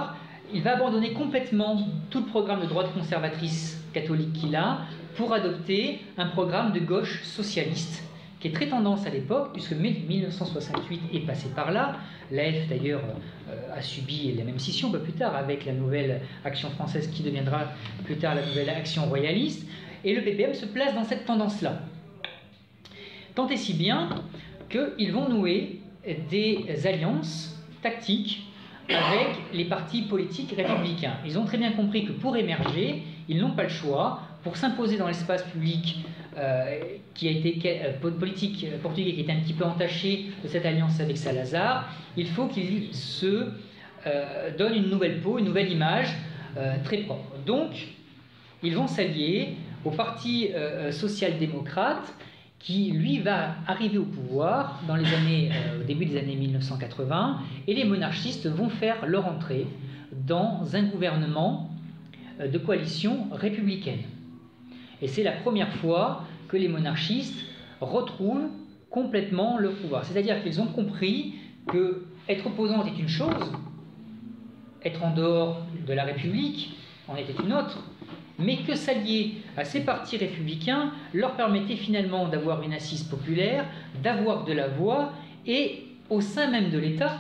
il va abandonner complètement tout le programme de droite conservatrice catholique qu'il a pour adopter un programme de gauche socialiste qui est très tendance à l'époque, puisque 1968 est passé par là. L'AF d'ailleurs a subi la même scission un peu plus tard avec la nouvelle Action française qui deviendra plus tard la nouvelle Action royaliste, et le PPM se place dans cette tendance-là. Tant et si bien qu'ils vont nouer des alliances tactiques avec les partis politiques républicains. Ils ont très bien compris que pour émerger, ils n'ont pas le choix. Pour s'imposer dans l'espace public qui a été politique portugais, qui était un petit peu entaché de cette alliance avec Salazar, il faut qu'ils se donnent une nouvelle peau, une nouvelle image très propre. Donc, ils vont s'allier au parti social-démocrate qui, lui, va arriver au pouvoir dans les années, au début des années 1980, et les monarchistes vont faire leur entrée dans un gouvernement de coalition républicaine. Et c'est la première fois que les monarchistes retrouvent complètement le pouvoir. C'est-à-dire qu'ils ont compris que être opposant est une chose, être en dehors de la République en était une autre, mais que s'allier à ces partis républicains leur permettait finalement d'avoir une assise populaire, d'avoir de la voix, et au sein même de l'État,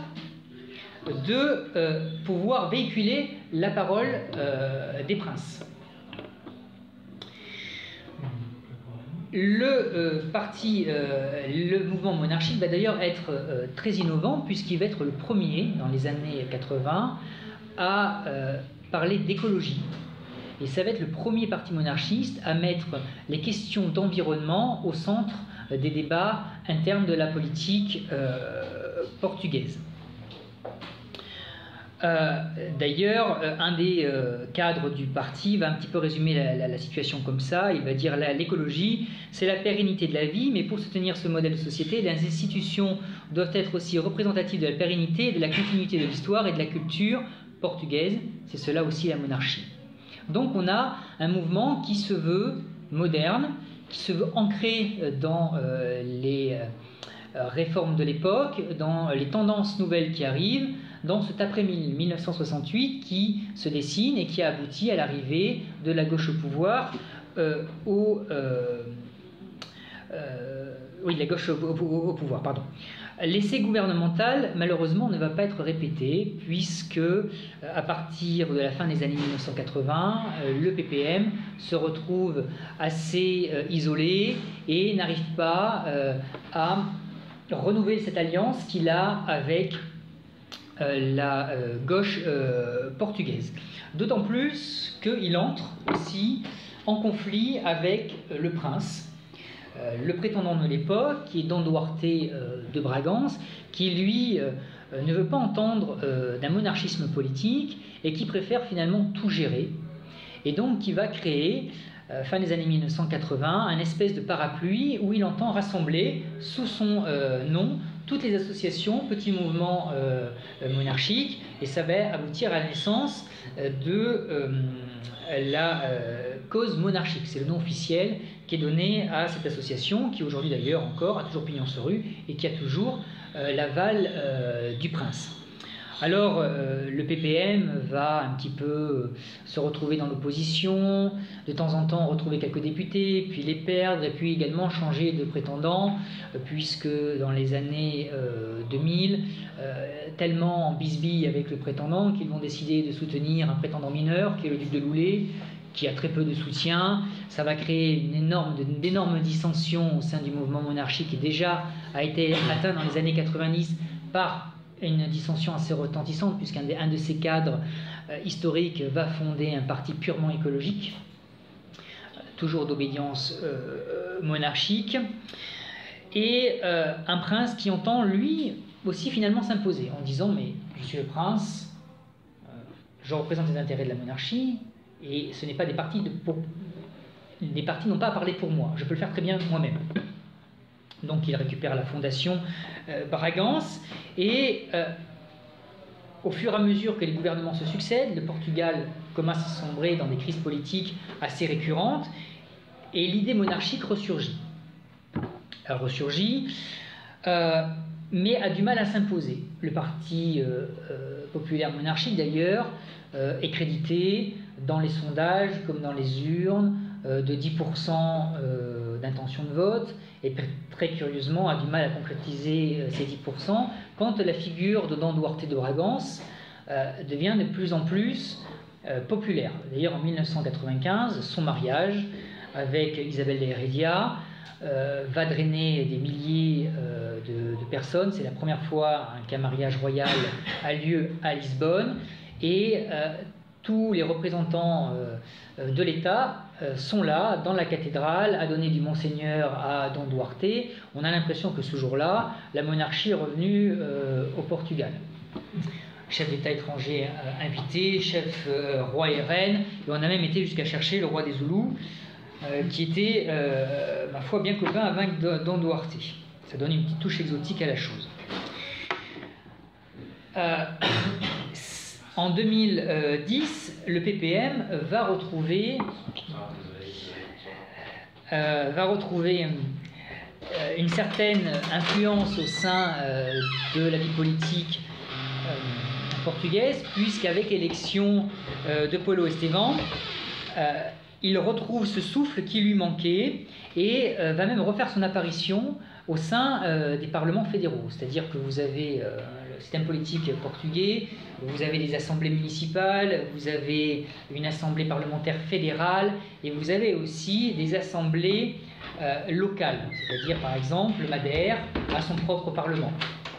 de pouvoir véhiculer la parole des princes. Le mouvement monarchique va d'ailleurs être très innovant, puisqu'il va être le premier, dans les années 80, à parler d'écologie. Et ça va être le premier parti monarchiste à mettre les questions d'environnement au centre des débats internes de la politique portugaise. D'ailleurs, un des cadres du parti va un petit peu résumer la situation comme ça. Il va dire l'écologie, c'est la pérennité de la vie, mais pour soutenir ce modèle de société, les institutions doivent être aussi représentatives de la pérennité, de la continuité de l'histoire et de la culture portugaise. C'est cela aussi la monarchie. Donc on a un mouvement qui se veut moderne, qui se veut ancré dans les réformes de l'époque, dans les tendances nouvelles qui arrivent, dans cet après-1968 qui se dessine et qui a abouti à l'arrivée de la gauche au pouvoir, la gauche au pouvoir, pardon. L'essai gouvernemental, malheureusement, ne va pas être répété, puisque à partir de la fin des années 1980, le PPM se retrouve assez isolé et n'arrive pas à renouveler cette alliance qu'il a avec la gauche portugaise. D'autant plus qu'il entre aussi en conflit avec le prince, le prétendant de l'époque, qui est Don Duarte de Bragance, qui lui ne veut pas entendre d'un monarchisme politique et qui préfère finalement tout gérer, et donc qui va créer, fin des années 1980, un espèce de parapluie où il entend rassembler sous son nom toutes les associations, petits mouvements monarchiques, et ça va aboutir à la naissance de la cause monarchique. C'est le nom officiel qui est donné à cette association, qui aujourd'hui d'ailleurs encore a toujours pignon sur rue et qui a toujours l'aval du prince. Alors le PPM va un petit peu se retrouver dans l'opposition, de temps en temps retrouver quelques députés, puis les perdre, et puis également changer de prétendant, puisque dans les années 2000, tellement en bisbille avec le prétendant qu'ils vont décider de soutenir un prétendant mineur, qui est le duc de Loulé, qui a très peu de soutien. Ça va créer d'énormes dissensions au sein du mouvement monarchique, qui déjà a été atteint dans les années 90 par une dissension assez retentissante, puisqu'un de ses cadres historiques va fonder un parti purement écologique, toujours d'obédience monarchique, et un prince qui entend lui aussi finalement s'imposer en disant: mais je suis le prince, je représente les intérêts de la monarchie, et ce n'est pas des partis les partis n'ont pas à parler pour moi, je peux le faire très bien moi-même. Donc il récupère la fondation Bragance, et au fur et à mesure que les gouvernements se succèdent, le Portugal commence à sombrer dans des crises politiques assez récurrentes, et l'idée monarchique ressurgit. Elle ressurgit, mais a du mal à s'imposer. Le parti populaire monarchique, d'ailleurs, est crédité dans les sondages comme dans les urnes de 10% d'intention de vote, et très curieusement a du mal à concrétiser ces 10% quand la figure de Don Duarte de Bragances devient de plus en plus populaire. D'ailleurs, en 1995, son mariage avec Isabel de Heredia va drainer des milliers de personnes. C'est la première fois qu'un mariage royal a lieu à Lisbonne, et tous les représentants de l'État sont là, dans la cathédrale, à donner du Monseigneur à Don Duarte. On a l'impression que ce jour-là, la monarchie est revenue au Portugal. Chef d'État étranger invité, chef roi et reine, et on a même été jusqu'à chercher le roi des Zoulous, qui était, ma foi, bien copain avec Don Duarte. Ça donne une petite touche exotique à la chose. En 2010, le PPM va retrouver une certaine influence au sein de la vie politique portugaise, puisqu'avec l'élection de Paulo Estevam, il retrouve ce souffle qui lui manquait, et va même refaire son apparition au sein des parlements fédéraux. C'est-à-dire que vous avez le système politique portugais, vous avez des assemblées municipales, vous avez une assemblée parlementaire fédérale, et vous avez aussi des assemblées locales. C'est-à-dire, par exemple, le Madère a son propre parlement,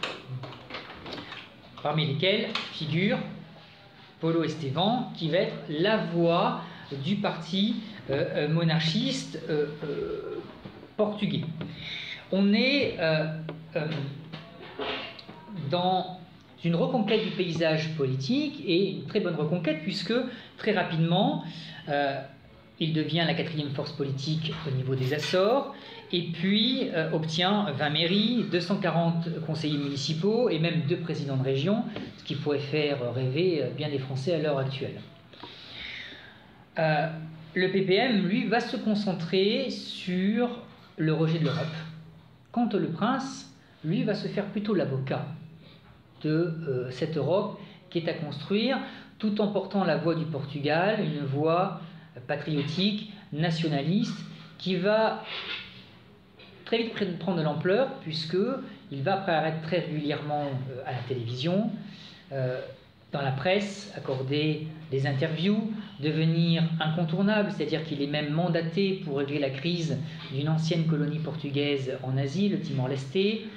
parmi lesquels figure Paulo Estevam, qui va être la voix du parti monarchiste portugais. On est dans une reconquête du paysage politique, et une très bonne reconquête, puisque très rapidement il devient la 4e force politique au niveau des Açores, et puis obtient 20 mairies, 240 conseillers municipaux et même 2 présidents de région, ce qui pourrait faire rêver bien des Français à l'heure actuelle. Le PPM, lui, va se concentrer sur le rejet de l'Europe. Quant au Prince, lui, va se faire plutôt l'avocat de cette Europe qui est à construire, tout en portant la voix du Portugal, une voix patriotique, nationaliste, qui va très vite prendre de l'ampleur, puisqu'il va apparaître très régulièrement à la télévision, dans la presse, accorder des interviews, devenir incontournable, c'est-à-dire qu'il est même mandaté pour régler la crise d'une ancienne colonie portugaise en Asie, le Timor-Leste.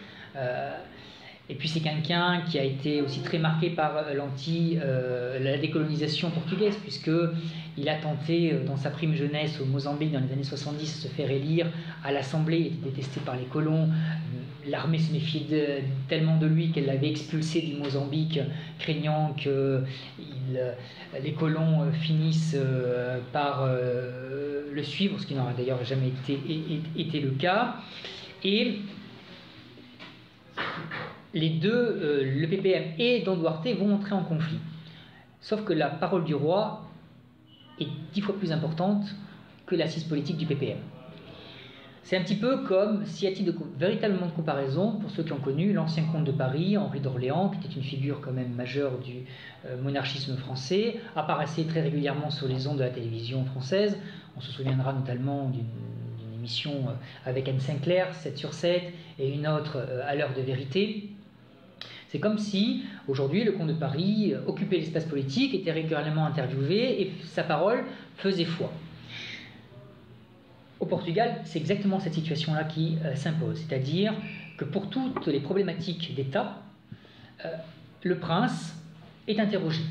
Et puis c'est quelqu'un qui a été aussi très marqué par la décolonisation portugaise, puisqu'il a tenté, dans sa prime jeunesse au Mozambique dans les années 70, de se faire élire à l'Assemblée. Il était détesté par les colons. L'armée se méfiait tellement de lui qu'elle l'avait expulsé du Mozambique, craignant que les colons finissent par le suivre, ce qui n'aura d'ailleurs jamais été le cas. Et les deux, le PPM et Don Duarte, vont entrer en conflit. Sauf que la parole du roi est 10 fois plus importante que l'assise politique du PPM. C'est un petit peu comme, si à titre véritablement de comparaison, pour ceux qui ont connu l'ancien comte de Paris, Henri d'Orléans, qui était une figure quand même majeure du monarchisme français, apparaissait très régulièrement sur les ondes de la télévision française. On se souviendra notamment d'une émission avec Anne Sinclair, 7 sur 7, et une autre à l'heure de vérité. C'est comme si, aujourd'hui, le comte de Paris occupait l'espace politique, était régulièrement interviewé, et sa parole faisait foi. Au Portugal, c'est exactement cette situation-là qui s'impose, c'est-à-dire que pour toutes les problématiques d'État, le prince est interrogé,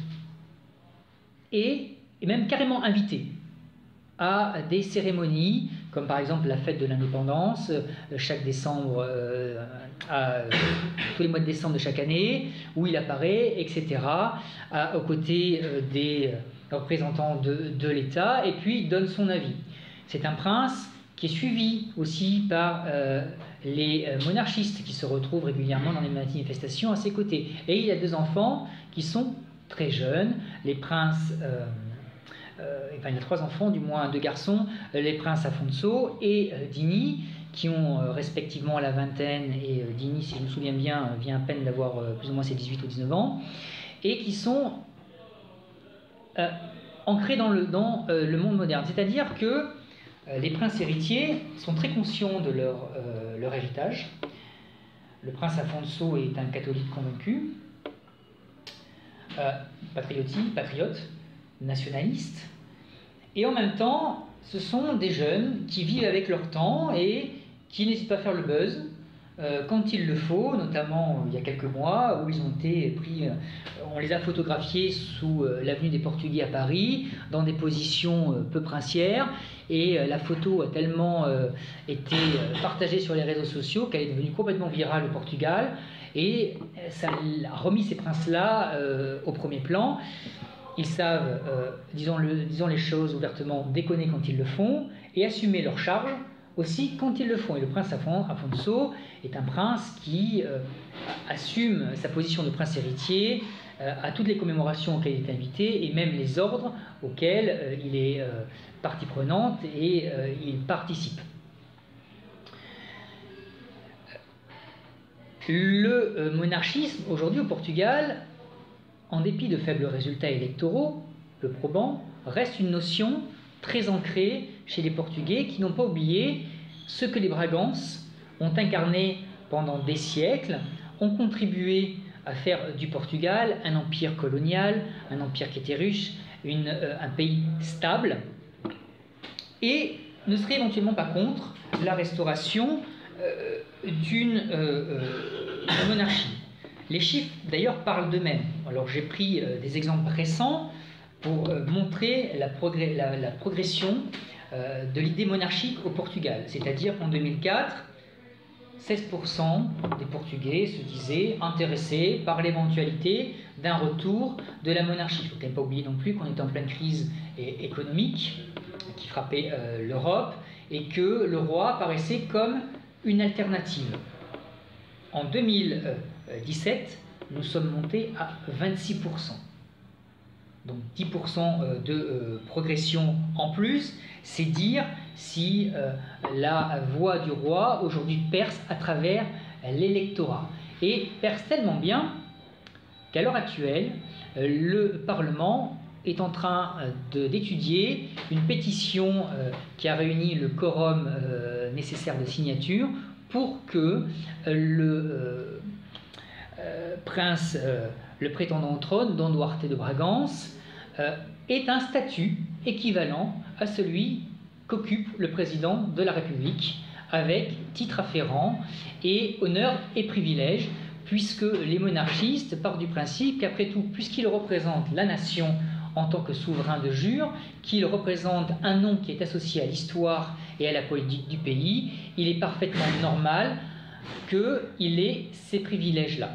et même carrément invité à des cérémonies, comme par exemple la fête de l'indépendance, chaque décembre, tous les mois de décembre de chaque année, où il apparaît, etc., aux côtés des représentants de l'État, et puis il donne son avis. C'est un prince qui est suivi aussi par les monarchistes, qui se retrouvent régulièrement dans les manifestations à ses côtés. Et il a 2 enfants qui sont très jeunes, les princes... Enfin, il a 3 enfants, du moins 2 garçons, les princes Afonso et Dini, qui ont respectivement la vingtaine, et Dini, si je me souviens bien, vient à peine d'avoir plus ou moins ses 18 ou 19 ans, et qui sont ancrés dans le monde moderne. C'est-à-dire que les princes héritiers sont très conscients de leur héritage. Le prince Afonso est un catholique convaincu, patriote, nationaliste, et en même temps, ce sont des jeunes qui vivent avec leur temps et qui n'hésitent pas à faire le buzz quand il le faut, notamment il y a quelques mois où ils ont été pris, on les a photographiés sous l'avenue des Portugais à Paris, dans des positions peu princières, et la photo a tellement été partagée sur les réseaux sociaux qu'elle est devenue complètement virale au Portugal, et ça a remis ces princes-là au premier plan. Ils savent, disons les choses ouvertement, déconner quand ils le font, et assumer leur charge aussi quand ils le font. Et le prince Afonso est un prince qui assume sa position de prince héritier à toutes les commémorations auxquelles il est invité, et même les ordres auxquels il est partie prenante, et il participe. Le monarchisme, aujourd'hui au Portugal, en dépit de faibles résultats électoraux, peu probants, reste une notion très ancrée chez les Portugais qui n'ont pas oublié ce que les Bragances ont incarné pendant des siècles, ont contribué à faire du Portugal un empire colonial, un empire qui était riche, un pays stable, et ne seraient éventuellement pas contre la restauration d'une monarchie. Les chiffres, d'ailleurs, parlent d'eux-mêmes. Alors, j'ai pris des exemples récents pour montrer la progression de l'idée monarchique au Portugal. C'est-à-dire qu'en 2004, 16% des Portugais se disaient intéressés par l'éventualité d'un retour de la monarchie. Il ne faut quand même pas oublier non plus qu'on était en pleine crise économique qui frappait l'Europe, et que le roi paraissait comme une alternative. En 2017, nous sommes montés à 26%. Donc 10% de progression en plus, c'est dire si la voix du roi aujourd'hui perce à travers l'électorat. Et perce tellement bien qu'à l'heure actuelle, le Parlement est en train d'étudier une pétition qui a réuni le quorum nécessaire de signature pour que le prince, le prétendant au trône, Dom Duarte de Bragança, ait un statut équivalent à celui qu'occupe le président de la République, avec titre afférent et honneurs et privilèges, puisque les monarchistes partent du principe qu'après tout, puisqu'ils représentent la nation en tant que souverain de jure, qu'il représente un nom qui est associé à l'histoire et à la politique du pays, il est parfaitement normal qu'il ait ces privilèges-là.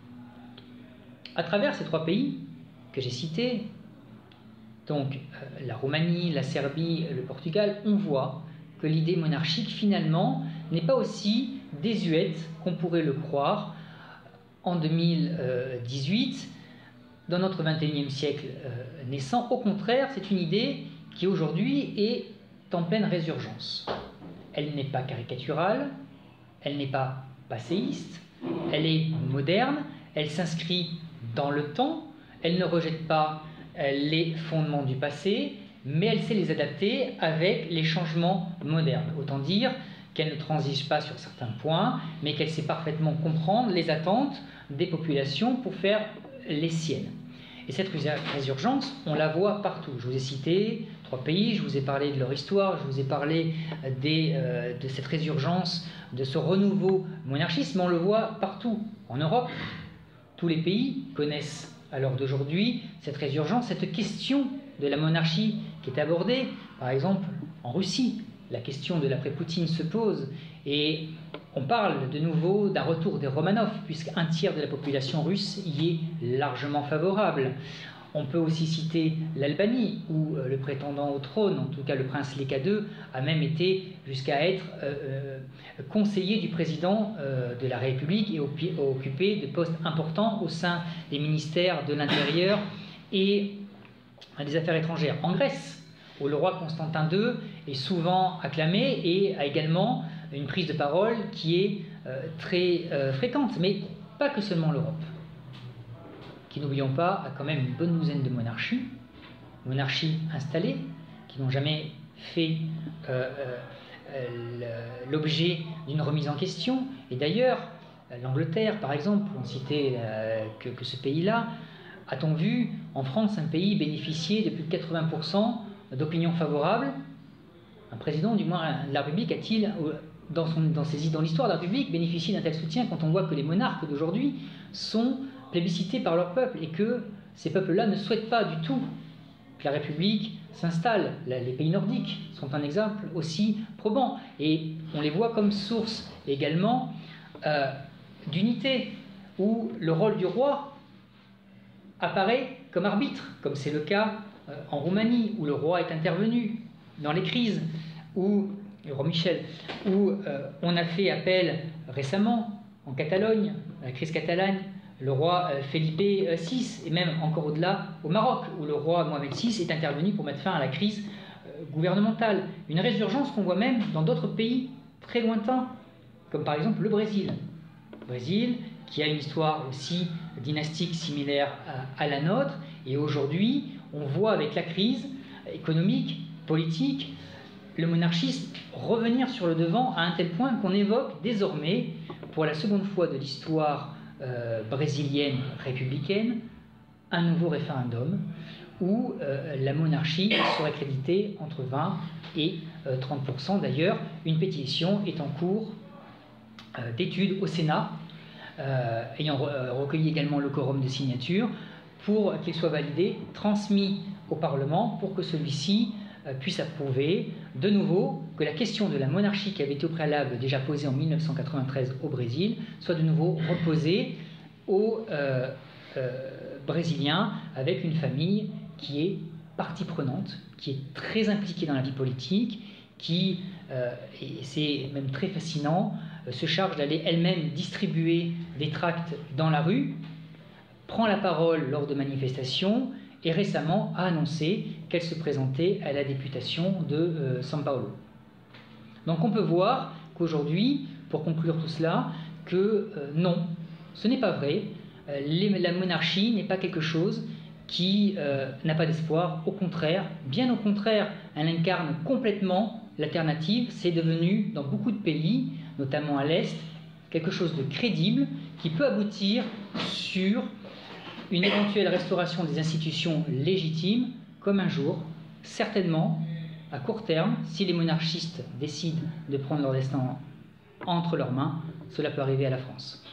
À travers ces trois pays que j'ai cités, donc la Roumanie, la Serbie, le Portugal, on voit que l'idée monarchique finalement n'est pas aussi désuète qu'on pourrait le croire en 2018, dans notre 21e siècle naissant. Au contraire, c'est une idée qui aujourd'hui est en pleine résurgence. Elle n'est pas caricaturale, elle n'est pas passéiste, elle est moderne, elle s'inscrit dans le temps, elle ne rejette pas les fondements du passé, mais elle sait les adapter avec les changements modernes. Autant dire qu'elle ne transige pas sur certains points, mais qu'elle sait parfaitement comprendre les attentes des populations pour faire les siennes. Et cette résurgence, on la voit partout. Je vous ai cité 3 pays, je vous ai parlé de leur histoire, je vous ai parlé de cette résurgence, de ce renouveau monarchiste, mais on le voit partout. En Europe, tous les pays connaissent à l'heure d'aujourd'hui cette résurgence, cette question de la monarchie qui est abordée. Par exemple, en Russie, la question de l'après-Poutine se pose, et on parle de nouveau d'un retour des Romanov, puisqu'un tiers de la population russe y est largement favorable. On peut aussi citer l'Albanie, où le prétendant au trône, en tout cas le prince Léka II, a même été jusqu'à être conseiller du président de la République et occupé de postes importants au sein des ministères de l'Intérieur et des Affaires étrangères. En Grèce, où le roi Constantin II est souvent acclamé et a également une prise de parole qui est très fréquente, mais pas que seulement l'Europe, qui, n'oublions pas, a quand même une bonne douzaine de monarchies installées, qui n'ont jamais fait l'objet d'une remise en question. Et d'ailleurs, l'Angleterre, par exemple, on citait que ce pays-là, a-t-on vu en France un pays bénéficier de plus de 80% d'opinion favorable? Un président, du moins de la République, a-t-il, dans l'histoire de la République, bénéficié d'un tel soutien quand on voit que les monarques d'aujourd'hui sont plébiscités par leur peuple et que ces peuples-là ne souhaitent pas du tout que la République s'installe? Les pays nordiques sont un exemple aussi probant, et on les voit comme source également d'unité, où le rôle du roi apparaît comme arbitre, comme c'est le cas en Roumanie, où le roi est intervenu dans les crises, où le roi Michel, où on a fait appel récemment en Catalogne, la crise catalane, le roi Felipe VI, et même encore au-delà au Maroc, où le roi Mohamed VI est intervenu pour mettre fin à la crise gouvernementale. Une résurgence qu'on voit même dans d'autres pays très lointains, comme par exemple le Brésil. Le Brésil, qui a une histoire aussi dynastique similaire à la nôtre, et aujourd'hui, on voit avec la crise économique, politique, le monarchisme revenir sur le devant à un tel point qu'on évoque désormais, pour la seconde fois de l'histoire brésilienne républicaine, un nouveau référendum où la monarchie serait créditée entre 20 et 30%. D'ailleurs, une pétition est en cours d'étude au Sénat, ayant recueilli également le quorum de signatures, pour qu'il soit validé, transmis au Parlement, pour que celui-ci puisse approuver de nouveau que la question de la monarchie, qui avait été au préalable déjà posée en 1993 au Brésil, soit de nouveau reposée aux Brésiliens, avec une famille qui est partie prenante, qui est très impliquée dans la vie politique, qui, et c'est même très fascinant, se charge d'aller elle-même distribuer des tracts dans la rue, prend la parole lors de manifestations, et récemment a annoncé qu'elle se présentait à la députation de São Paulo. Donc on peut voir qu'aujourd'hui, pour conclure tout cela, que non, ce n'est pas vrai. La monarchie n'est pas quelque chose qui n'a pas d'espoir. Au contraire, bien au contraire, elle incarne complètement l'alternative. C'est devenu, dans beaucoup de pays, notamment à l'Est, quelque chose de crédible qui peut aboutir sur une éventuelle restauration des institutions légitimes, comme un jour, certainement, à court terme, si les monarchistes décident de prendre leur destin entre leurs mains, cela peut arriver à la France.